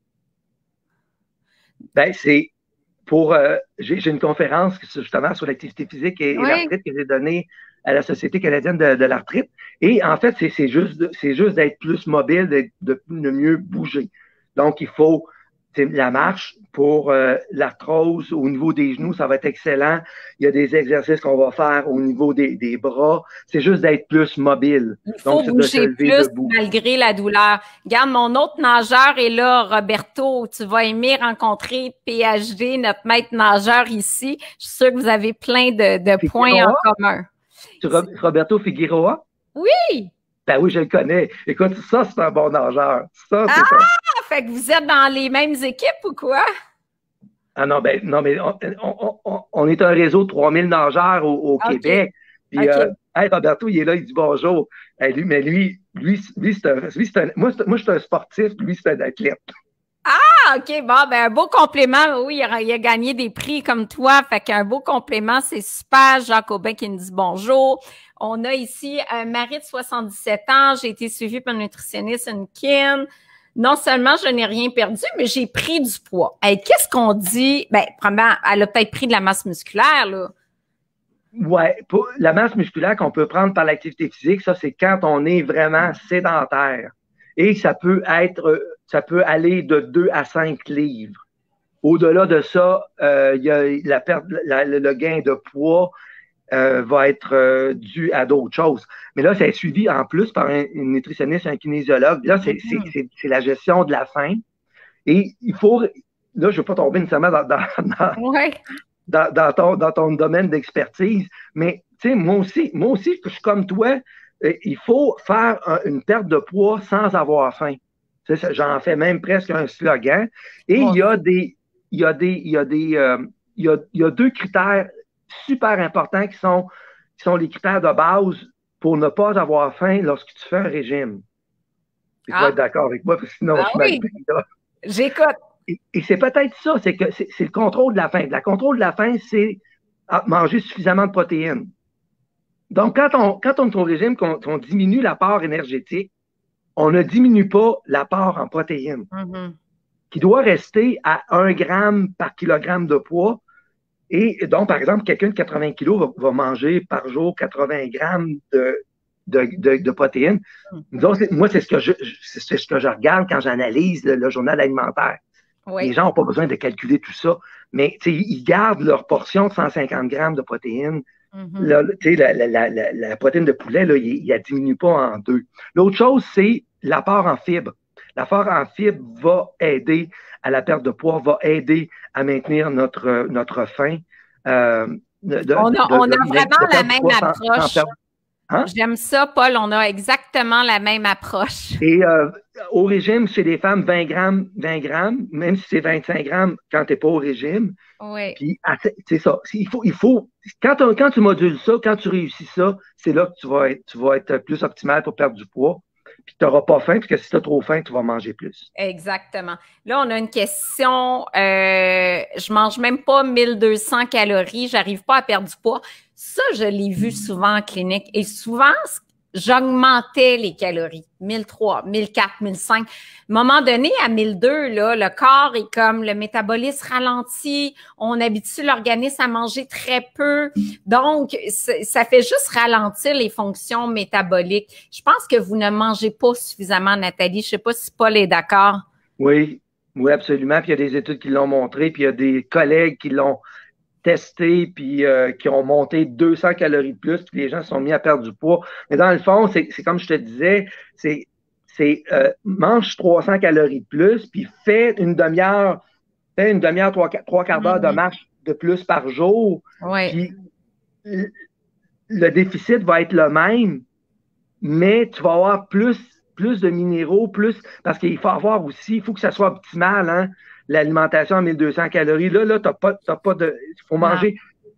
Ben, c'est pour, euh, j'ai une conférence justement sur l'activité physique et, oui. et l'arthrite que j'ai donnée à la Société canadienne de, de l'arthrite. Et en fait, c'est juste, c'est juste d'être plus mobile, de, de, de mieux bouger. Donc, il faut la marche pour euh, l'arthrose au niveau des genoux, ça va être excellent. Il y a des exercices qu'on va faire au niveau des, des bras. C'est juste d'être plus mobile. Il faut Donc, bouger plus debout. Malgré la douleur. Regarde, mon autre nageur est là, Roberto. Tu vas aimer rencontrer P H D, notre maître nageur ici. Je suis sûre que vous avez plein de, de points en commun. Roberto Figueroa? Oui! Ben oui, je le connais. Écoute, ça, c'est un bon nageur. Ça, ah! Un... Fait que vous êtes dans les mêmes équipes ou quoi? Ah non, ben non, mais on, on, on, on est un réseau de trois mille nageurs au, au okay. Québec. Puis, okay. euh, Hey, Roberto, il est là, il dit bonjour. Hey, lui, mais lui, lui, lui, c'est un, lui, c'est un, moi, c'est, moi, je suis un sportif, lui, c'est un athlète. Ah, OK, bon, ben, un beau complément. Oui, il a, il a gagné des prix comme toi. Fait qu'un beau complément, c'est super. Jacques Aubin qui nous dit bonjour. On a ici un Marie de soixante-dix-sept ans. J'ai été suivie par une nutritionniste, une kin. Non seulement je n'ai rien perdu, mais j'ai pris du poids. Hey, qu'est-ce qu'on dit? Ben, premièrement, elle a peut-être pris de la masse musculaire, là. Ouais, pour la masse musculaire qu'on peut prendre par l'activité physique, ça, c'est quand on est vraiment sédentaire. Et ça peut être, ça peut aller de deux à cinq livres. Au-delà de ça, euh, il y a la perte, la, le gain de poids euh, va être euh, dû à d'autres choses. Mais là, c'est suivi en plus par un, une nutritionniste, un kinésiologue. Là, c'est mm-hmm. la gestion de la faim. Et il faut, là, je ne veux pas tomber nécessairement dans, dans, dans, ouais. dans, dans, ton, dans ton domaine d'expertise, mais tu sais, moi aussi, moi aussi, je suis comme toi, il faut faire un, une perte de poids sans avoir faim. J'en fais même presque un slogan. Et il bon. y a des, il y a des, il y a des, euh, il y a, il y a deux critères super importants qui sont, qui sont les critères de base pour ne pas avoir faim lorsque tu fais un régime. Tu ah. vas être d'accord avec moi, parce que sinon, ah, je oui. J'écoute. Et, et c'est peut-être ça, c'est que c'est le contrôle de la faim. Le contrôle de la faim, c'est manger suffisamment de protéines. Donc, quand on, quand on est au régime, qu'on on diminue l'apport énergétique, on ne diminue pas l'apport en protéines, mm-hmm. qui doit rester à un gramme par kilogramme de poids. Et donc, par exemple, quelqu'un de quatre-vingts kilos va, va manger par jour quatre-vingts grammes de, de, de, de protéines. Mm-hmm. Donc, moi, c'est ce que je, c'est ce que je regarde quand j'analyse le, le journal alimentaire. Oui. Les gens n'ont pas besoin de calculer tout ça, mais ils gardent leur portion de cent cinquante grammes de protéines. Mm-hmm. Là, la, la, la, la, la protéine de poulet, là, il ne diminue pas en deux. L'autre chose, c'est l'apport en fibres. L'apport en fibres va aider à la perte de poids, va aider à maintenir notre, notre faim. Euh, de, de, on a, de, on de, a de, vraiment la même approche. Sans, sans Hein? J'aime ça, Paul. On a exactement la même approche. Et euh, au régime, chez les femmes, vingt grammes, vingt grammes, même si c'est vingt-cinq grammes quand tu n'es pas au régime. Oui. Puis, c'est ça. Il faut, il faut, quand, on, quand tu modules ça, quand tu réussis ça, c'est là que tu vas, être, tu vas être plus optimal pour perdre du poids. Puis tu n'auras pas faim, parce que si tu as trop faim, tu vas manger plus. Exactement. Là, on a une question. Euh, je mange même pas mille deux cents calories, j'arrive pas à perdre du poids. Ça, je l'ai vu souvent en clinique. Et souvent, j'augmentais les calories. mille trois, mille quatre, mille cinq. À un moment donné, à mille deux, là, le corps est comme le métabolisme ralentit. On habitue l'organisme à manger très peu. Donc, ça fait juste ralentir les fonctions métaboliques. Je pense que vous ne mangez pas suffisamment, Nathalie. Je sais pas si Paul est d'accord. Oui, oui, absolument. Puis il y a des études qui l'ont montré, puis il y a des collègues qui l'ont testé, puis euh, qui ont monté deux cents calories de plus, puis les gens se sont mis à perdre du poids. Mais dans le fond, c'est comme je te disais, c'est c'est euh, mange trois cents calories de plus, puis fais une demi-heure, fais une demi-heure, trois, trois quarts d'heure mm-hmm. de marche de plus par jour. Ouais. Puis le, le déficit va être le même, mais tu vas avoir plus, plus de minéraux, plus, parce qu'il faut avoir aussi, il faut que ça soit optimal, hein. L'alimentation à mille deux cents calories. Là, là, t'as pas, t'as pas de. Il faut manger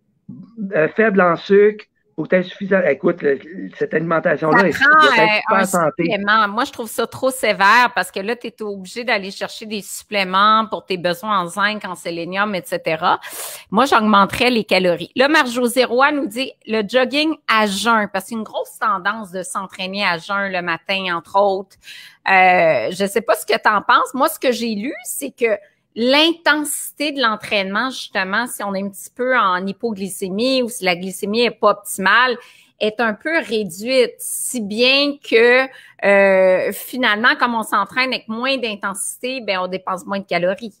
euh, faible en sucre. Il faut que tu aies suffisant. Écoute, le, cette alimentation-là est super santé. Moi, je trouve ça trop sévère parce que là, tu es obligé d'aller chercher des suppléments pour tes besoins en zinc, en sélénium, et cetera. Moi, j'augmenterais les calories. Là, Marc-José Roy nous dit le jogging à jeun, parce que c'est une grosse tendance de s'entraîner à jeun le matin, entre autres. Euh, je sais pas ce que tu en penses. Moi, ce que j'ai lu, c'est que l'intensité de l'entraînement, justement, si on est un petit peu en hypoglycémie ou si la glycémie est pas optimale, est un peu réduite, si bien que euh, finalement, comme on s'entraîne avec moins d'intensité, ben on dépense moins de calories.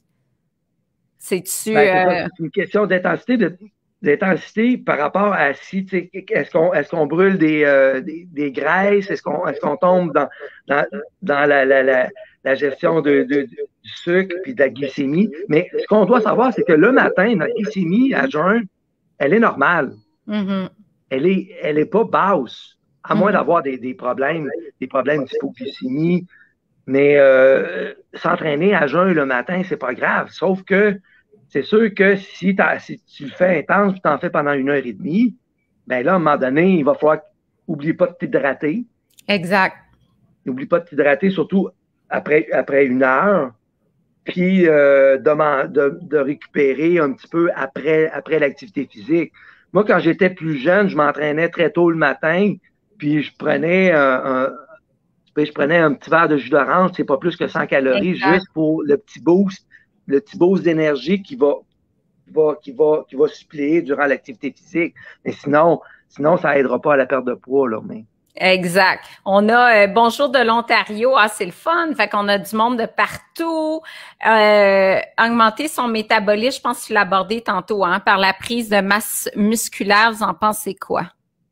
C'est-tu... Ben, euh... c'est une question d'intensité, de, d'intensité par rapport à si, tu sais, est-ce qu'on est-ce qu'on brûle des, euh, des, des graisses, est-ce qu'on est-ce qu'on tombe dans, dans, dans la, la, la, la gestion de, de, du sucre puis de la glycémie. Mais ce qu'on doit savoir, c'est que le matin, notre glycémie à jeun, elle est normale. Mm-hmm. Elle est, elle est pas basse, à moins mm-hmm. d'avoir des, des problèmes, des problèmes d'hypoglycémie. Mais euh, s'entraîner à jeun le matin, c'est pas grave. Sauf que c'est sûr que si, si tu le fais intense, tu t'en fais pendant une heure et demie, ben là, à un moment donné, il va falloir oublie pas de t'hydrater. Exact. N'oublie pas de t'hydrater, surtout après, après une heure. Puis euh, de, de, de récupérer un petit peu après, après l'activité physique. Moi, quand j'étais plus jeune, je m'entraînais très tôt le matin, puis je prenais un, un, je prenais un petit verre de jus d'orange, c'est pas plus que cent calories, exact, juste pour le petit boost, le petit boost d'énergie qui va, qui va, qui va, qui va suppléer durant l'activité physique. Mais sinon, sinon, ça aidera pas à la perte de poids, là, mais. Exact. On a euh, Bonjour de l'Ontario. Ah, c'est le fun. Fait qu'on a du monde de partout. Euh, augmenter son métabolisme, je pense que tu l'as abordé tantôt, hein, par la prise de masse musculaire. Vous en pensez quoi?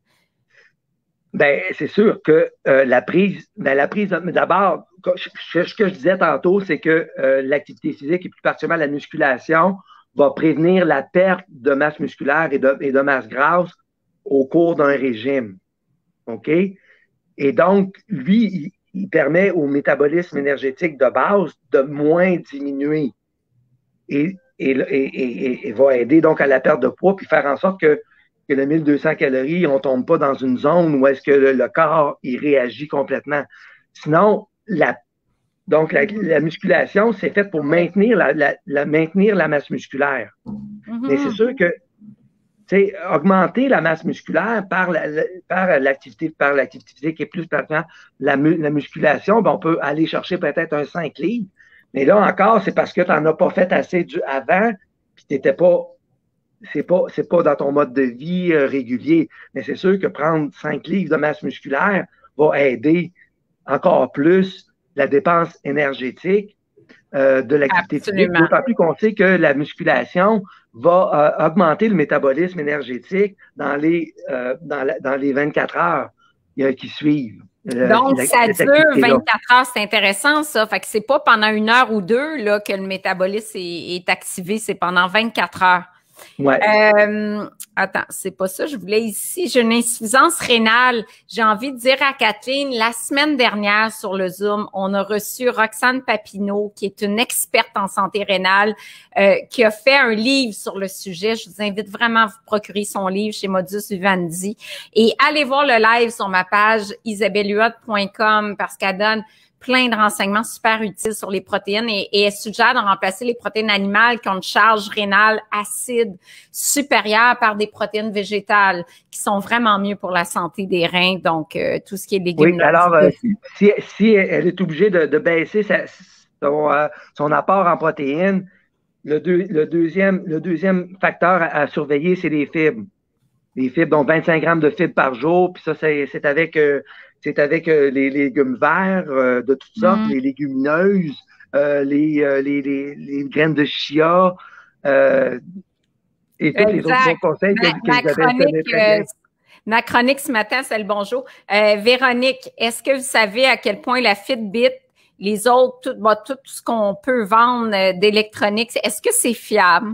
Ben, c'est sûr que euh, la prise, ben, la prise, d'abord, ce que je disais tantôt, c'est que euh, l'activité physique et plus particulièrement la musculation va prévenir la perte de masse musculaire et de, et de masse grasse au cours d'un régime. OK? Et donc, lui, il, il permet au métabolisme énergétique de base de moins diminuer et, et, et, et, et va aider donc à la perte de poids puis faire en sorte que, que le mille deux cents calories, on ne tombe pas dans une zone où est-ce que le, le corps il réagit complètement. Sinon, la, donc la, la musculation, c'est fait pour maintenir la, la, la, maintenir la masse musculaire. Mm-hmm. Mais c'est sûr que c'est augmenter la masse musculaire par la, la, par l'activité par l'activité physique et plus particulièrement la, la musculation, ben on peut aller chercher peut-être un cinq livres. Mais là encore, c'est parce que tu n'en as pas fait assez du avant, puis tu n'étais pas, c'est pas, c'est pas dans ton mode de vie euh, régulier. Mais c'est sûr que prendre cinq livres de masse musculaire va aider encore plus la dépense énergétique euh, de l'activité physique. D'autant plus qu'on sait que la musculation va euh, augmenter le métabolisme énergétique dans les, euh, dans, la, dans les vingt-quatre heures euh, qui suivent. Euh, Donc, la, ça dure vingt-quatre heures, c'est intéressant, ça. Fait que c'est pas pendant une heure ou deux là, que le métabolisme est, est activé, c'est pendant vingt-quatre heures. Ouais. Euh, attends, c'est pas ça. Je voulais ici, j'ai une insuffisance rénale. J'ai envie de dire à Kathleen, la semaine dernière sur le Zoom, on a reçu Roxane Papineau, qui est une experte en santé rénale, euh, qui a fait un livre sur le sujet. Je vous invite vraiment à vous procurer son livre chez Modus Vivendi. Et allez voir le live sur ma page isabelle huot point com parce qu'elle donne plein de renseignements super utiles sur les protéines et, et elle suggère de remplacer les protéines animales qui ont une charge rénale acide supérieure par des protéines végétales qui sont vraiment mieux pour la santé des reins, donc euh, tout ce qui est légumes. Oui, alors euh, si, si elle est obligée de, de baisser sa, son, euh, son apport en protéines, le, deux, le, deuxième, le deuxième facteur à, à surveiller, c'est les fibres. Les fibres, donc vingt-cinq grammes de fibres par jour, puis ça, c'est avec... Euh, C'est avec euh, les légumes verts euh, de toutes sortes, mmh. les légumineuses, euh, les, euh, les, les, les graines de chia euh, et tous les autres bons conseils que, que Isabelle connaît très bien. Ma chronique ce matin, c'est le bonjour. Euh, Véronique, est-ce que vous savez à quel point la Fitbit, les autres, tout, bah, tout ce qu'on peut vendre euh, d'électronique, est-ce que c'est fiable?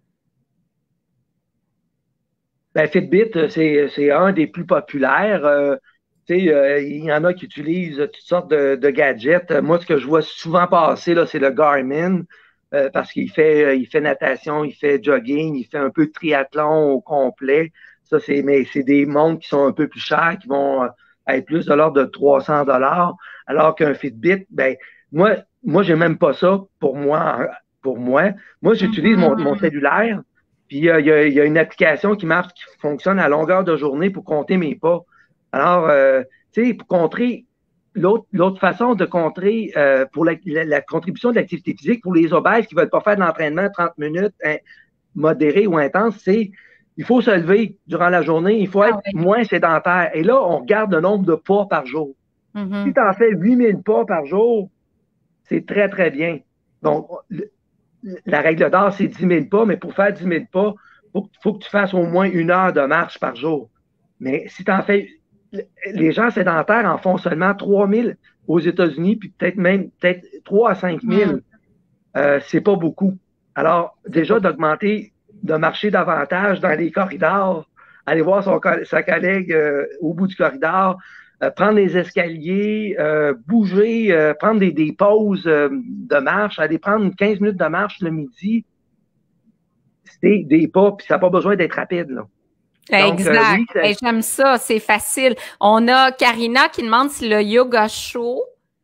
Ben, Fitbit, c'est un des plus populaires. Euh, Il euh, y en a qui utilisent toutes sortes de, de gadgets. Moi, ce que je vois souvent passer, c'est le Garmin, euh, parce qu'il fait, il fait natation, il fait jogging, il fait un peu de triathlon au complet. Ça, c'est, mais c'est des montres qui sont un peu plus chères, qui vont être plus de l'ordre de trois cents dollars, alors qu'un Fitbit, ben, moi, moi, j'ai même pas ça pour moi. Pour moi, moi, j'utilise mon, mon cellulaire, puis il euh, y, a, y a une application qui marche, qui fonctionne à longueur de journée pour compter mes pas. Alors, euh, tu sais, pour contrer, l'autre façon de contrer euh, pour la, la, la contribution de l'activité physique pour les obèses qui ne veulent pas faire de l'entraînement trente minutes hein, modéré ou intense, c'est il faut se lever durant la journée, il faut être ah, oui. moins sédentaire. Et là, on regarde le nombre de pas par jour. Mm-hmm. Si tu en fais huit mille pas par jour, c'est très, très bien. Donc, le, la règle d'or, c'est dix mille pas, mais pour faire dix mille pas, il faut, faut que tu fasses au moins une heure de marche par jour. Mais si tu en fais les gens sédentaires en font seulement trois mille aux États-Unis, puis peut-être même peut-être trois à cinq mille. Mm. Euh, c'est pas beaucoup. Alors, déjà d'augmenter, de marcher davantage dans les corridors, aller voir son, sa collègue euh, au bout du corridor, euh, prendre les escaliers, euh, bouger, euh, prendre des, des pauses euh, de marche, aller prendre quinze minutes de marche le midi, c'est des pas, puis ça n'a pas besoin d'être rapide, là. Donc, exact. Euh, oui, hey, j'aime ça, c'est facile. On a Karina qui demande si le yoga chaud,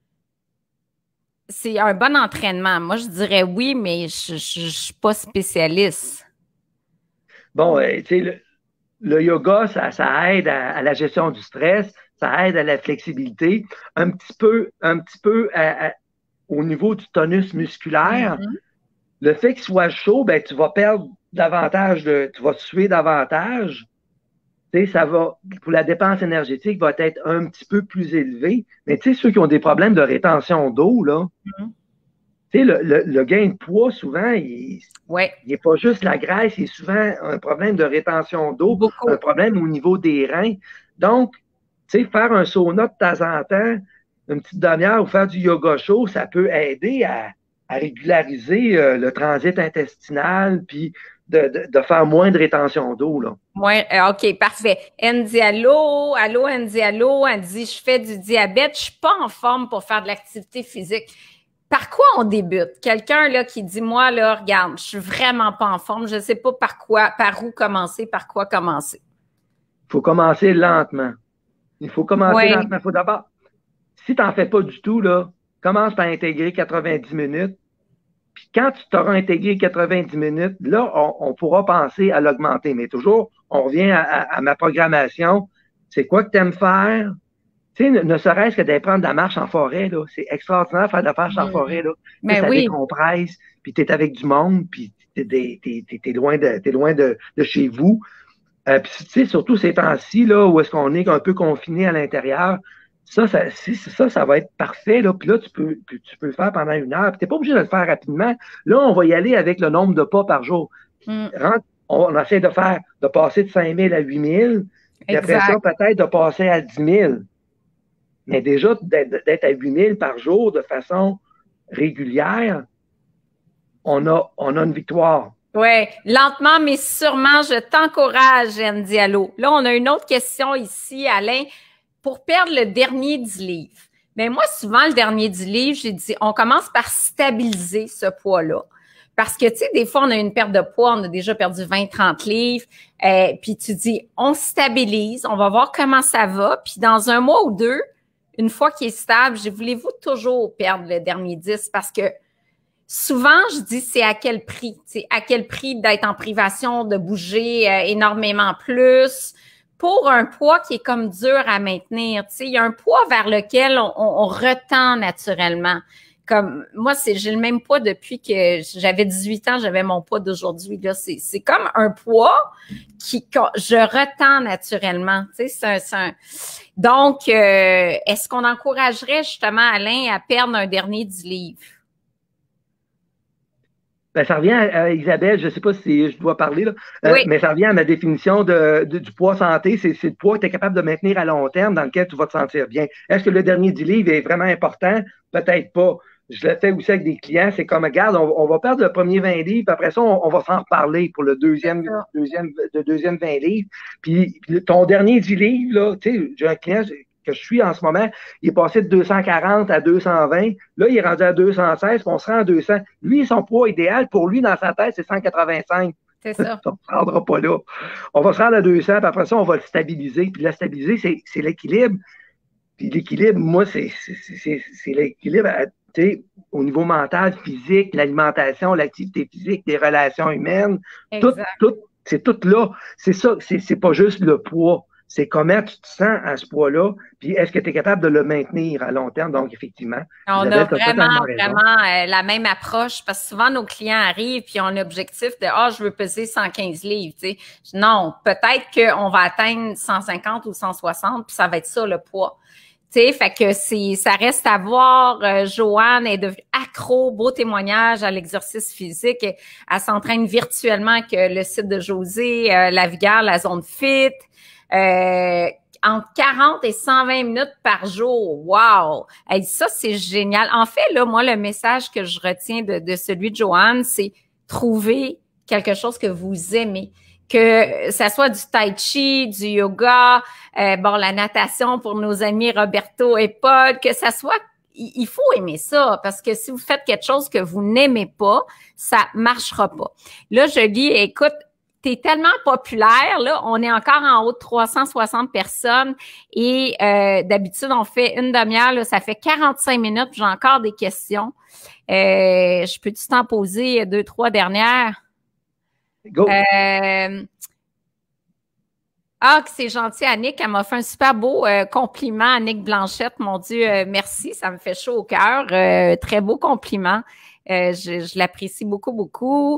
c'est un bon entraînement. Moi, je dirais oui, mais je ne suis pas spécialiste. Bon, euh, tu sais, le, le yoga, ça, ça aide à, à la gestion du stress, ça aide à la flexibilité, un petit peu, un petit peu à, à, au niveau du tonus musculaire. Mm-hmm. Le fait qu'il soit chaud, ben, tu vas perdre davantage, de, tu vas suer davantage. Tu sais, ça va, pour la dépense énergétique, va être un petit peu plus élevé. Mais tu sais, ceux qui ont des problèmes de rétention d'eau, là, mm-hmm. tu sais, le, le, le gain de poids, souvent, il ouais. n'est pas juste la graisse, il est souvent un problème de rétention d'eau, Beaucoup. Un problème au niveau des reins. Donc, tu sais, faire un sauna de temps en temps, une petite demi-heure ou faire du yoga chaud, ça peut aider à, à régulariser euh, le transit intestinal, puis de, de, de faire moins de rétention d'eau, là. Oui, OK, parfait. Elle dit allô, allô, elle dit allô, elle dit je fais du diabète, je suis pas en forme pour faire de l'activité physique. Par quoi on débute? Quelqu'un là qui dit moi là, regarde, je suis vraiment pas en forme, je sais pas par quoi, par où commencer, par quoi commencer. Il faut commencer lentement. Il faut commencer ouais. lentement. Il faut d'abord, si tu n'en fais pas du tout, là, commence par intégrer quatre-vingt-dix minutes. Puis quand tu t'auras intégré quatre-vingt-dix minutes, là, on, on pourra penser à l'augmenter. Mais toujours, on revient à, à, à ma programmation. C'est quoi que tu aimes faire? Tu sais, ne, ne serait-ce que d'aller prendre de la marche en forêt, là. C'est extraordinaire faire de la marche mmh. en forêt, là. Mais ça oui. décompresse, puis tu es avec du monde, puis tu es loin, de, t'es loin de, de chez vous. Euh, puis tu sais, surtout ces temps-ci, là, où est-ce qu'on est un peu confiné à l'intérieur, ça, ça, ça, ça va être parfait, là. Puis là, tu peux, tu peux le faire pendant une heure. Puis t'es pas obligé de le faire rapidement. Là, on va y aller avec le nombre de pas par jour. Mm. On, on essaie de faire, de passer de cinq mille à huit mille. Puis après ça, peut-être de passer à dix mille. Mais déjà, d'être à huit mille par jour de façon régulière, on a, on a une victoire. Oui, lentement, mais sûrement, je t'encourage, Anne Diallo. Là, on a une autre question ici, Alain. Pour perdre le dernier dix livres, bien, moi, souvent, le dernier dix livres, j'ai dit, on commence par stabiliser ce poids-là. Parce que, tu sais, des fois, on a une perte de poids, on a déjà perdu vingt, trente livres, euh, puis tu dis, on stabilise, on va voir comment ça va, puis dans un mois ou deux, une fois qu'il est stable, je voulez-vous toujours perdre le dernier dix parce que souvent, je dis, c'est à quel prix? C'est à quel prix d'être en privation, de bouger euh, énormément plus pour un poids qui est comme dur à maintenir. Tu sais, il y a un poids vers lequel on, on, on retend naturellement. Comme moi, c'est j'ai le même poids depuis que j'avais dix-huit ans, j'avais mon poids d'aujourd'hui. Là, c'est c'est comme un poids qui que je retends naturellement. Tu sais, c'est un, c'est un... donc euh, est-ce qu'on encouragerait justement Alain à perdre un dernier dix livres? Ben, ça revient à, à Isabelle, je ne sais pas si je dois parler, là, euh, oui. mais ça revient à ma définition de, de, du poids santé. C'est le poids que tu es capable de maintenir à long terme dans lequel tu vas te sentir bien. Est-ce que le dernier dix livres est vraiment important? Peut-être pas. Je le fais aussi avec des clients. C'est comme, regarde, on, on va perdre le premier vingt livres, puis après ça, on, on va s'en reparler pour le deuxième, deuxième, le deuxième vingt livres. Puis, puis ton dernier dix livres, là, tu sais, j'ai un client que je suis en ce moment, il est passé de deux cent quarante à deux cent vingt. Là, il est rendu à deux cent seize, puis on se rend à deux cents. Lui, son poids idéal, pour lui, dans sa tête, c'est cent quatre-vingt-cinq. C'est ça. On ne se rendra pas là. On va se rendre à deux cents, puis après ça, on va le stabiliser. Puis la stabiliser, c'est l'équilibre. Puis l'équilibre, moi, c'est l'équilibre au niveau mental, physique, l'alimentation, l'activité physique, les relations humaines. Tout, tout, c'est tout là. C'est ça, c'est pas juste le poids. C'est comment tu te sens à ce poids-là, puis est-ce que tu es capable de le maintenir à long terme? Donc, effectivement. On a vraiment, vraiment euh, la même approche, parce que souvent, nos clients arrivent, puis ont l'objectif de « Ah, oh, je veux peser cent quinze livres. » Tu sais. Non, peut-être qu'on va atteindre cent cinquante ou cent soixante, puis ça va être ça, le poids. Tu sais, fait que c'est, ça reste à voir. Euh, Joanne est devenue accro, beau témoignage à l'exercice physique. Elle, elle s'entraîne virtuellement avec le site de José, euh, La Vigueur, la zone fit. Euh, entre quarante et cent vingt minutes par jour. Wow! Hey, ça, c'est génial. En fait, là, moi, le message que je retiens de, de celui de Joanne, c'est trouver quelque chose que vous aimez. Que ça soit du tai chi, du yoga, euh, bon, la natation pour nos amis Roberto et Paul, que ça soit, il faut aimer ça, parce que si vous faites quelque chose que vous n'aimez pas, ça marchera pas. Là, je lis, écoute, t'es tellement populaire, là, on est encore en haut de trois cent soixante personnes et euh, d'habitude, on fait une demi-heure, là, ça fait quarante-cinq minutes, j'ai encore des questions. Euh, je peux-tu t'en poser deux, trois dernières? Go! Euh, ah, que c'est gentil, Annick. Elle m'a fait un super beau euh, compliment, Annick Blanchette. Mon Dieu, euh, merci. Ça me fait chaud au cœur. Euh, très beau compliment. Euh, je je l'apprécie beaucoup, beaucoup.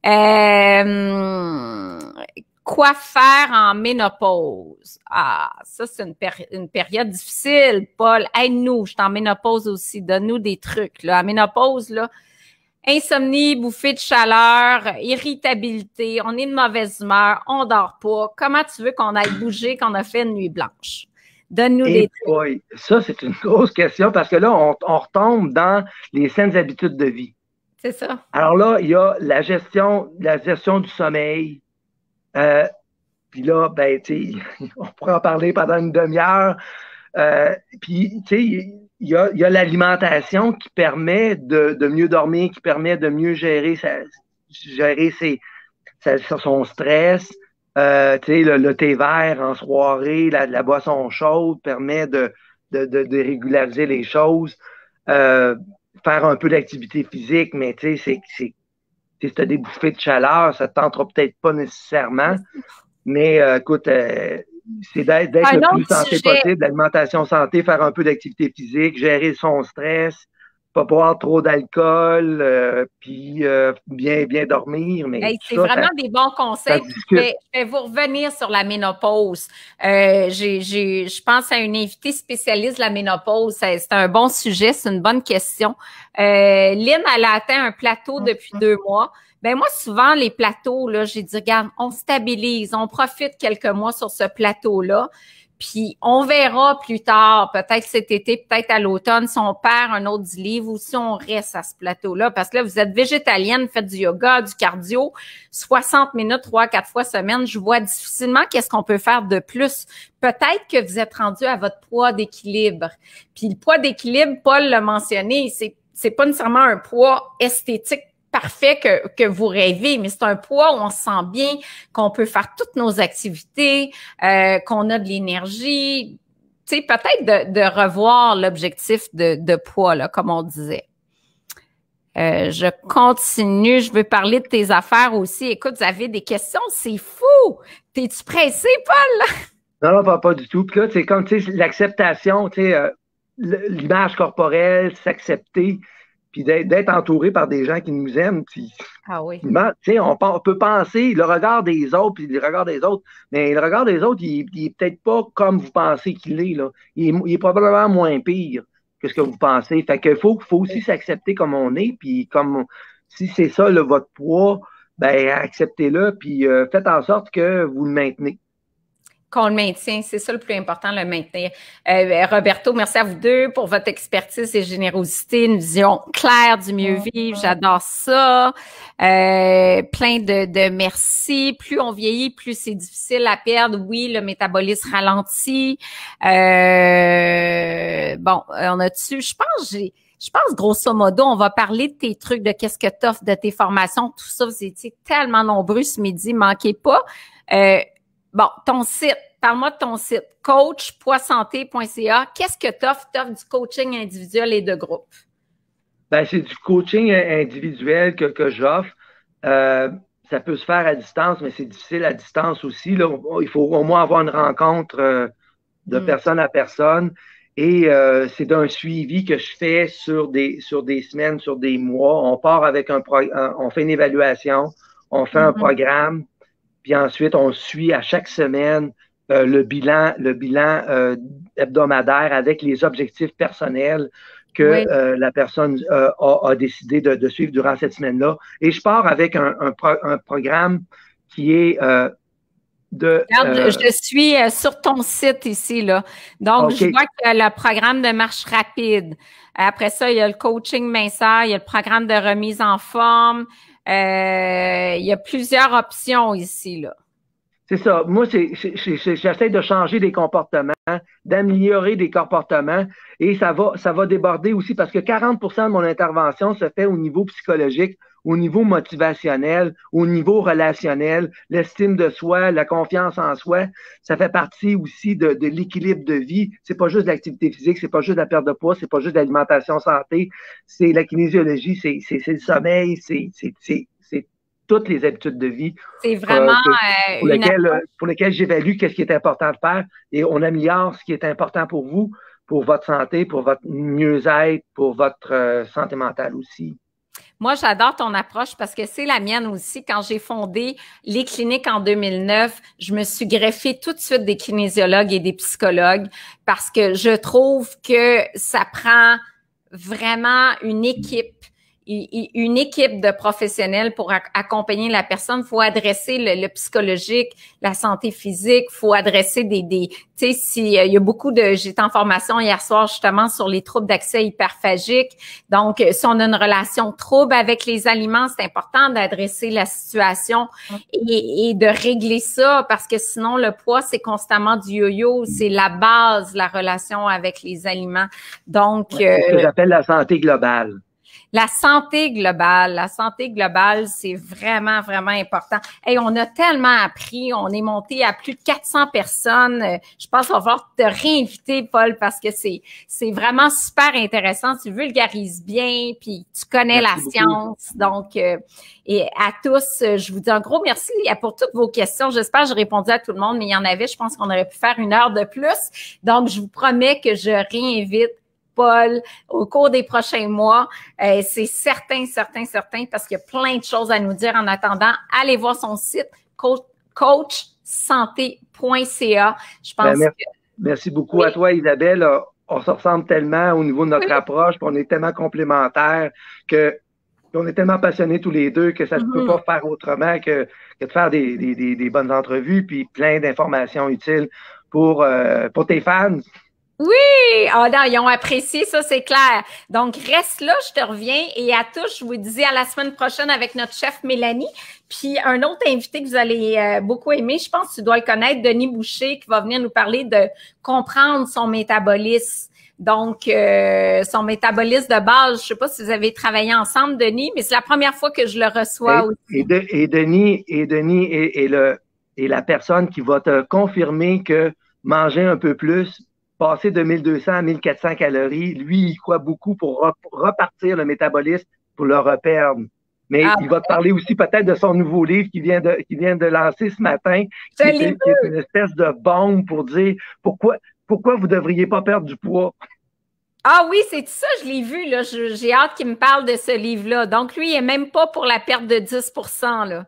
Euh, quoi faire en ménopause? Ah, ça, c'est une, péri- une période difficile, Paul. Aide-nous. Je suis en ménopause aussi. Donne-nous des trucs. Là. En ménopause, là, insomnie, bouffée de chaleur, irritabilité, on est de mauvaise humeur, on dort pas. Comment tu veux qu'on aille bouger qu'on a fait une nuit blanche? Donne-nous Et des trucs. boy, ça, c'est une grosse question parce que là, on, on retombe dans les saines habitudes de vie. C'est ça. Alors là, il y a la gestion, la gestion du sommeil. Euh, Puis là, ben, tu sais, on pourrait en parler pendant une demi-heure. Euh, puis, tu sais, il y a, il y a l'alimentation qui permet de, de mieux dormir, qui permet de mieux gérer, sa, gérer ses, sa- son stress. Euh, tu sais, le, le thé vert en soirée, la, la boisson chaude permet de, de, de, de régulariser les choses. Euh, faire un peu d'activité physique, mais tu sais, c'est, c'est, si tu as des bouffées de chaleur, ça ne te tentera peut-être pas nécessairement. Mais euh, écoute, euh, c'est d'être, d'être Un le plus autre santé sujet. possible, l'alimentation santé, faire un peu d'activité physique, gérer son stress, pas boire trop d'alcool, euh, puis euh, bien, bien dormir. Mais Hey, tout c'est ça, ça, vraiment des bons ça conseils. se Puis je discute. vais, je vais vous revenir sur la ménopause. Euh, j'ai, j'ai, je pense à une invitée spécialiste de la ménopause. C'est c'est un bon sujet, c'est une bonne question. Euh, Lynn, elle a atteint un plateau depuis deux mois. Ben moi, souvent, les plateaux, là, j'ai dit, regarde, on stabilise, on profite quelques mois sur ce plateau-là. Puis on verra plus tard, peut-être cet été, peut-être à l'automne, si on perd un autre dix livres ou si on reste à ce plateau-là. Parce que là, vous êtes végétalienne, faites du yoga, du cardio, soixante minutes, trois, quatre fois semaine. Je vois difficilement qu'est-ce qu'on peut faire de plus. Peut-être que vous êtes rendu à votre poids d'équilibre. Puis le poids d'équilibre, Paul l'a mentionné, c'est, c'est pas nécessairement un poids esthétique parfait que, que vous rêvez, mais c'est un poids où on se sent bien, qu'on peut faire toutes nos activités, euh, qu'on a de l'énergie. Tu sais, peut-être de, de revoir l'objectif de, de poids, là, comme on disait. Euh, je continue. Je veux parler de tes affaires aussi. Écoute, vous avez des questions? C'est fou! T'es-tu pressé, Paul? Non, non, pas, pas du tout. Puis là, c'est comme, tu sais, l'acceptation, tu sais, euh, l'image corporelle, s'accepter, puis d'être, d'être entouré par des gens qui nous aiment. Puis, Ah oui. tu sais, on, on peut penser le regard des autres, puis le regard des autres, mais le regard des autres, il, il est peut-être pas comme vous pensez qu'il est, là. Il est, il est probablement moins pire que ce que vous pensez. Fait qu'il faut, faut aussi s'accepter comme on est, puis comme si c'est ça, là, votre poids, ben acceptez-le, puis euh, faites en sorte que vous le maintenez. Qu'on le maintient, c'est ça le plus important, le maintenir. Euh, Roberto, merci à vous deux pour votre expertise et générosité, une vision claire du mieux vivre. J'adore ça. Euh, plein de, de merci. Plus on vieillit, plus c'est difficile à perdre. Oui, le métabolisme ralentit. Euh, bon, on a-tu, je pense, j'ai Je pense, grosso modo, on va parler de tes trucs, de qu'est-ce que tu offres, de tes formations, tout ça. Vous étiez tellement nombreux ce midi, manquez pas. Euh, bon, ton site, parle-moi de ton site, coach point santé point c a. Qu'est-ce que tu offres? Tu offres du coaching individuel et de groupe. Ben, c'est du coaching individuel que, que j'offre. Euh, ça peut se faire à distance, mais c'est difficile à distance aussi. Là. Il faut au moins avoir une rencontre euh, de Mm. personne à personne. Et euh, c'est un suivi que je fais sur des, sur des semaines, sur des mois. On part avec un, pro, un on fait une évaluation, on fait mm-hmm. un programme, puis ensuite on suit à chaque semaine euh, le bilan, le bilan euh, hebdomadaire avec les objectifs personnels que oui. euh, la personne euh, a, a décidé de, de suivre durant cette semaine-là. Et je pars avec un, un, pro, un programme qui est euh, de, Regarde, euh, je suis sur ton site ici, là. Donc, okay. Je vois que le programme de marche rapide. Après ça, il y a le coaching minceur, il y a le programme de remise en forme. Euh, il y a plusieurs options ici, là. C'est ça. Moi, j'essaie de changer des comportements, d'améliorer des comportements et ça va, ça va déborder aussi parce que quarante pour cent de mon intervention se fait au niveau psychologique, au niveau motivationnel, au niveau relationnel, l'estime de soi, la confiance en soi. Ça fait partie aussi de, de l'équilibre de vie. C'est pas juste l'activité physique, c'est pas juste la perte de poids, c'est pas juste l'alimentation santé, c'est la kinésiologie, c'est le sommeil, c'est toutes les habitudes de vie. C'est vraiment euh, que, euh, pour, une lesquelles, pour lesquelles j'évalue qu'est-ce qui est important de faire et on améliore ce qui est important pour vous, pour votre santé, pour votre mieux-être, pour votre euh, santé mentale aussi. Moi, j'adore ton approche parce que c'est la mienne aussi. Quand j'ai fondé les cliniques en deux mille neuf, je me suis greffée tout de suite des kinésiologues et des psychologues parce que je trouve que ça prend vraiment une équipe. Une équipe de professionnels pour accompagner la personne. Il faut adresser le, le psychologique, la santé physique, il faut adresser des, des tu sais, si il y a beaucoup de, j'étais en formation hier soir justement sur les troubles d'accès hyperphagique. Donc, si on a une relation trouble avec les aliments, c'est important d'adresser la situation et, et de régler ça parce que sinon le poids, c'est constamment du yo-yo, c'est la base, la relation avec les aliments. Donc, ouais, c'est ce que j'appelle la santé globale. La santé globale, la santé globale, c'est vraiment, vraiment important. Hey, on a tellement appris, on est monté à plus de quatre cents personnes. Je pense qu'on va falloir te réinviter, Paul, parce que c'est c'est vraiment super intéressant. Tu vulgarises bien, puis tu connais merci la beaucoup. Science. Donc, euh, et à tous, je vous dis un gros merci pour toutes vos questions. J'espère que j'ai répondu à tout le monde, mais il y en avait, je pense qu'on aurait pu faire une heure de plus. Donc, je vous promets que je réinvite Paul au cours des prochains mois. Euh, c'est certain, certain, certain, parce qu'il y a plein de choses à nous dire. En attendant, allez voir son site coach santé point c a. Je pense ben, merci, que... merci beaucoup oui. à toi, Isabelle. On se ressemble tellement au niveau de notre oui. approche, puis on est tellement complémentaires que on est tellement passionnés tous les deux que ça ne mm-hmm. peut pas faire autrement que, que de faire des, des, des, des bonnes entrevues puis plein d'informations utiles pour, euh, pour tes fans. Oui! Ah non, ils ont apprécié ça, c'est clair. Donc, reste là, je te reviens. Et à tous, je vous dis à la semaine prochaine avec notre chef Mélanie. Puis, un autre invité que vous allez euh, beaucoup aimer, je pense que tu dois le connaître, Denis Boucher, qui va venir nous parler de comprendre son métabolisme. Donc, euh, son métabolisme de base, je sais pas si vous avez travaillé ensemble, Denis, mais c'est la première fois que je le reçois et, aussi. Et, de, et Denis, et Denis est, est, le, est la personne qui va te confirmer que manger un peu plus, passer de mille deux cents à mille quatre cents calories, lui, il croit beaucoup pour repartir le métabolisme, pour le reperdre. Mais ah, il va te parler aussi peut-être de son nouveau livre qu'il vient de, qu'il vient de lancer ce matin, qui est, qui est une espèce de bombe pour dire pourquoi, pourquoi vous ne devriez pas perdre du poids. Ah oui, c'est ça, je l'ai vu, là. J'ai hâte qu'il me parle de ce livre-là. Donc, lui, il n'est même pas pour la perte de dix pour cent, là.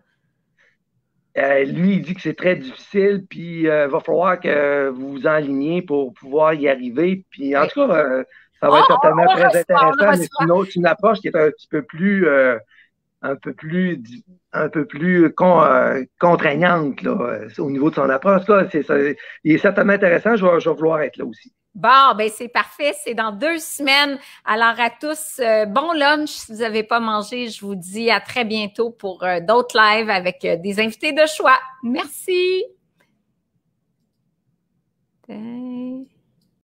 Euh, lui, il dit que c'est très difficile, puis il euh, va falloir que vous vous enligniez pour pouvoir y arriver. Puis en oui. tout cas, euh, ça va oh, être certainement oh, très intéressant, mais c'est une, autre, une approche qui est un petit peu plus, euh, un peu plus, un peu plus con, euh, contraignante là, au niveau de son approche. Là, c'est, ça, il est certainement intéressant. Je vais, je vais vouloir être là aussi. Bon, ben c'est parfait. C'est dans deux semaines. Alors à tous, euh, bon lunch si vous n'avez pas mangé. Je vous dis à très bientôt pour euh, d'autres lives avec euh, des invités de choix. Merci.